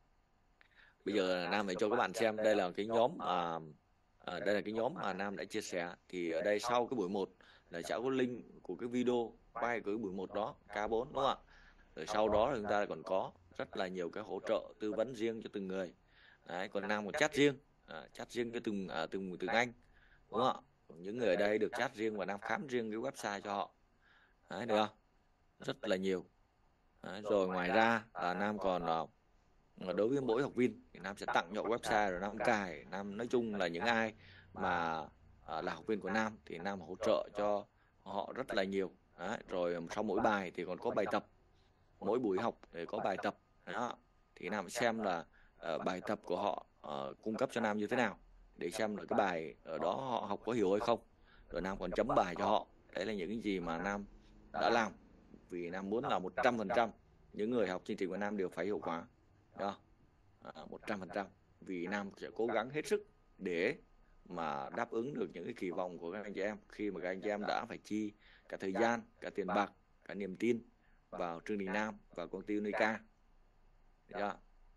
Bây giờ Nam phải cho các bạn xem đây là cái nhóm mà à, đây là cái nhóm mà Nam đã chia sẻ. Thì ở đây sau cái buổi một là sẽ có link của cái video quay của cái buổi một đó, K bốn, đúng không ạ? Rồi sau đó chúng ta còn có rất là nhiều cái hỗ trợ tư vấn riêng cho từng người. Đấy, còn Nam một chat riêng, à, chat riêng cho từng à, từng từng anh, đúng không ạ? Những người ở đây được chat riêng và Nam khám riêng cái website cho họ. Đấy, được không? Rất là nhiều. Đấy, rồi ngoài ra là Nam còn uh, đối với mỗi học viên thì Nam sẽ tặng cho website rồi Nam cài. Nam nói chung là những ai mà uh, là học viên của Nam thì Nam hỗ trợ cho họ rất là nhiều. Đấy, rồi sau mỗi bài thì còn có bài tập, mỗi buổi học thì có bài tập. Đó, thì Nam xem là uh, bài tập của họ uh, cung cấp cho Nam như thế nào, để xem là cái bài ở đó họ học có hiểu hay không, rồi Nam còn chấm bài cho họ. Đấy là những cái gì mà Nam đã làm, vì Nam muốn là một trăm phần trăm những người học chương trình của Nam đều phải hiệu quả. Đó, một trăm phần trăm, vì Nam sẽ cố gắng hết sức để mà đáp ứng được những cái kỳ vọng của các anh chị em, khi mà các anh chị em đã phải chi cả thời gian, cả tiền bạc, cả niềm tin vào chương trình Nam và công ty Unica. Yeah.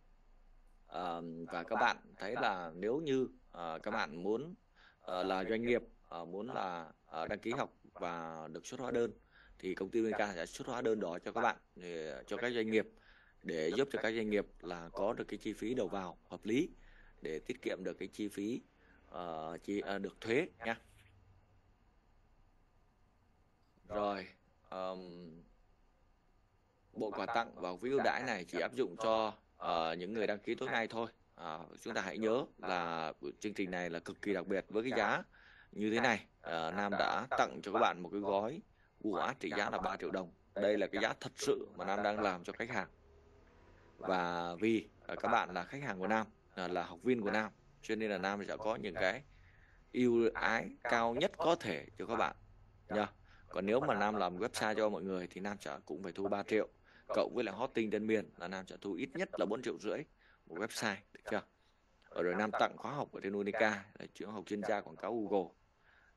À, và các bạn thấy là nếu như à, các bạn muốn à, là doanh nghiệp, à, muốn là à, đăng ký học và được xuất hóa đơn, thì công ty Unica sẽ xuất hóa đơn đó cho các bạn, để, cho các doanh nghiệp, để giúp cho các doanh nghiệp là có được cái chi phí đầu vào hợp lý, để tiết kiệm được cái chi phí uh, chi, uh, được thuế nha. Rồi um, bộ quà tặng và phí ưu đãi này chỉ áp dụng cho uh, những người đăng ký tối nay thôi. Uh, chúng ta hãy nhớ là chương trình này là cực kỳ đặc biệt. Với cái giá như thế này, uh, Nam đã tặng cho các bạn một cái gói u a trị giá là ba triệu đồng. Đây là cái giá thật sự mà Nam đang làm cho khách hàng. Và vì uh, các bạn là khách hàng của Nam, uh, là học viên của Nam, cho nên là Nam sẽ có những cái ưu ái cao nhất có thể cho các bạn nha. Còn nếu mà Nam làm website cho mọi người thì Nam sẽ cũng phải thu ba triệu, cộng với lại hosting tên miền là Nam sẽ thu ít nhất là bốn triệu rưỡi một website, được chưa? Ở rồi Nam tặng khóa học ở trên Unica là chữa học chuyên gia quảng cáo Google.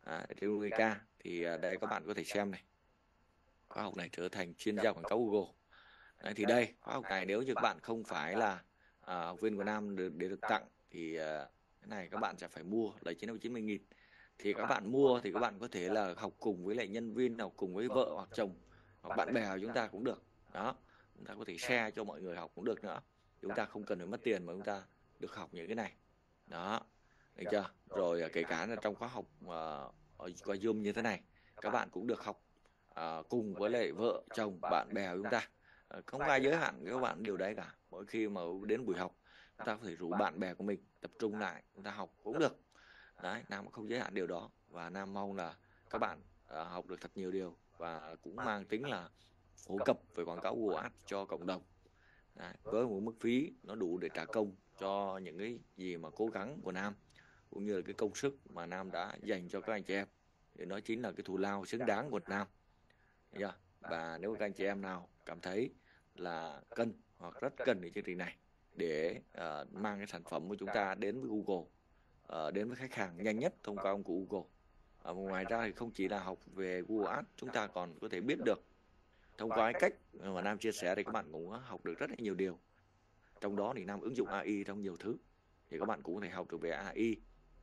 À, trên u ca thì à, đây các bạn có thể xem này, khóa học này trở thành chuyên gia quảng cáo Google. Đấy, thì đây khóa học này nếu như các bạn không phải là à, học viên của Nam được, để được tặng thì à, cái này các bạn sẽ phải mua lấy chín trăm chín mươi nghìn. Thì các bạn mua thì các bạn có thể là học cùng với lại nhân viên, học cùng với vợ hoặc chồng hoặc bạn bè của chúng ta cũng được. Đó, chúng ta có thể share cho mọi người học cũng được nữa. Chúng ta không cần phải mất tiền mà chúng ta được học những cái này. Đó, được chưa? Rồi à, kể cả là trong khóa học uh, qua Zoom như thế này, các bạn cũng được học à, cùng với lại vợ chồng bạn bè của chúng ta. À, không ai giới hạn các bạn điều đấy cả. Mỗi khi mà đến buổi học, chúng ta có thể rủ bạn bè của mình tập trung lại chúng ta học cũng được. Đấy, Nam không giới hạn điều đó, và Nam mong là các bạn à, học được thật nhiều điều và cũng mang tính là phổ cập về quảng cáo Google Ads cho cộng đồng. Đấy, với một mức phí nó đủ để trả công cho những cái gì mà cố gắng của Nam, cũng như là cái công sức mà Nam đã dành cho các anh chị em, thì nó chính là cái thù lao xứng đáng của Nam. Thấy chưa? Và nếu các anh chị em nào cảm thấy là cần hoặc rất cần cái chương trình này để uh, mang cái sản phẩm của chúng ta đến với Google, uh, đến với khách hàng nhanh nhất thông qua công cụ Google. Uh, ngoài ra thì không chỉ là học về Google Ads, chúng ta còn có thể biết được thông qua cái cách mà Nam chia sẻ thì các bạn cũng học được rất là nhiều điều. Trong đó thì Nam ứng dụng a i trong nhiều thứ, thì các bạn cũng có thể học được về a i.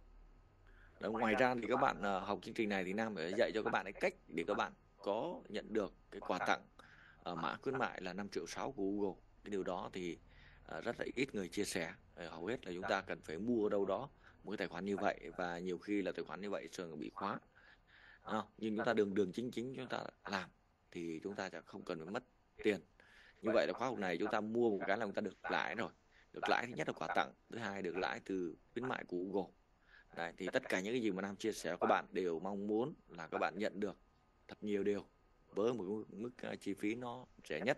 Đó, ngoài ra thì các bạn uh, học chương trình này thì Nam phải dạy cho các bạn cái cách để các bạn có nhận được cái quà tặng uh, mã khuyến mại là năm triệu sáu của Google. Cái điều đó thì uh, rất là ít người chia sẻ. Uh, hầu hết là chúng ta cần phải mua ở đâu đó một cái tài khoản như vậy, và nhiều khi là tài khoản như vậy thường bị khóa. À, nhưng chúng ta đường đường chính chính chúng ta làm thì chúng ta sẽ không cần phải mất tiền. Như vậy là khóa học này chúng ta mua một cái là chúng ta được lãi rồi. Được lãi thứ nhất là quà tặng, thứ hai được lãi từ khuyến mại của Google. Đấy, thì tất cả những cái gì mà Nam chia sẻ các bạn đều mong muốn là các bạn nhận được thật nhiều điều với một mức chi phí nó rẻ nhất.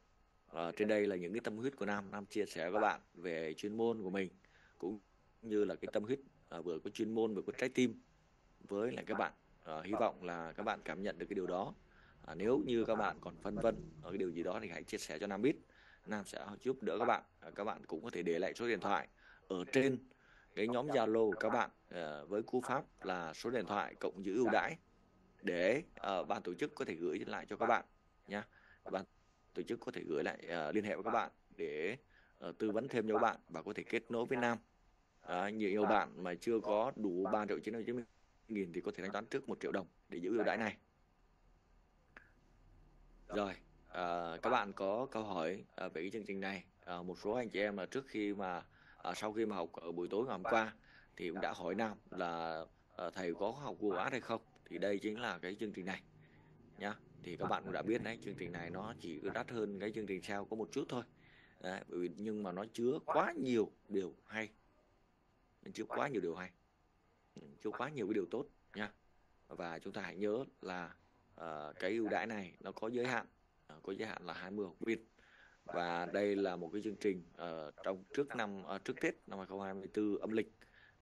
Ở trên đây là những cái tâm huyết của Nam, Nam chia sẻ với các bạn về chuyên môn của mình, cũng như là cái tâm huyết à, vừa có chuyên môn vừa có trái tim với lại các bạn. À, hy vọng là các bạn cảm nhận được cái điều đó. À, nếu như các bạn còn phân vân ở cái điều gì đó thì hãy chia sẻ cho Nam biết, Nam sẽ giúp đỡ các bạn. À, các bạn cũng có thể để lại số điện thoại ở trên cái nhóm Zalo của các bạn uh, với cú pháp là số điện thoại cộng giữ ưu đãi để uh, ban tổ chức có thể gửi lại cho các bạn nhé. Ban tổ chức có thể gửi lại uh, liên hệ với các bạn để uh, tư vấn thêm cho các bạn và có thể kết nối với Nam. Uh, nhiều bạn mà chưa có đủ ba triệu chín trăm chín mươi nghìn thì có thể thanh toán trước một triệu đồng để giữ ưu đãi này. Rồi, uh, các bạn có câu hỏi uh, về cái chương trình này. Uh, một số anh chị em là trước khi mà uh, sau khi mà học ở buổi tối ngày hôm qua thì cũng đã hỏi Nam là uh, thầy có học Google Ads hay không. Thì đây chính là cái chương trình này nhá. Thì các bạn cũng đã biết đấy, chương trình này nó chỉ đắt hơn cái chương trình sale có một chút thôi. Đấy, bởi vì nhưng mà nó chứa quá nhiều điều hay, nó chứa quá nhiều điều hay, chứa quá nhiều cái điều tốt nha. Và chúng ta hãy nhớ là uh, cái ưu đãi này nó có giới hạn, uh, có giới hạn là hai mươi học viên. Và đây là một cái chương trình uh, trong trước năm uh, trước Tết năm hai không hai tư âm lịch.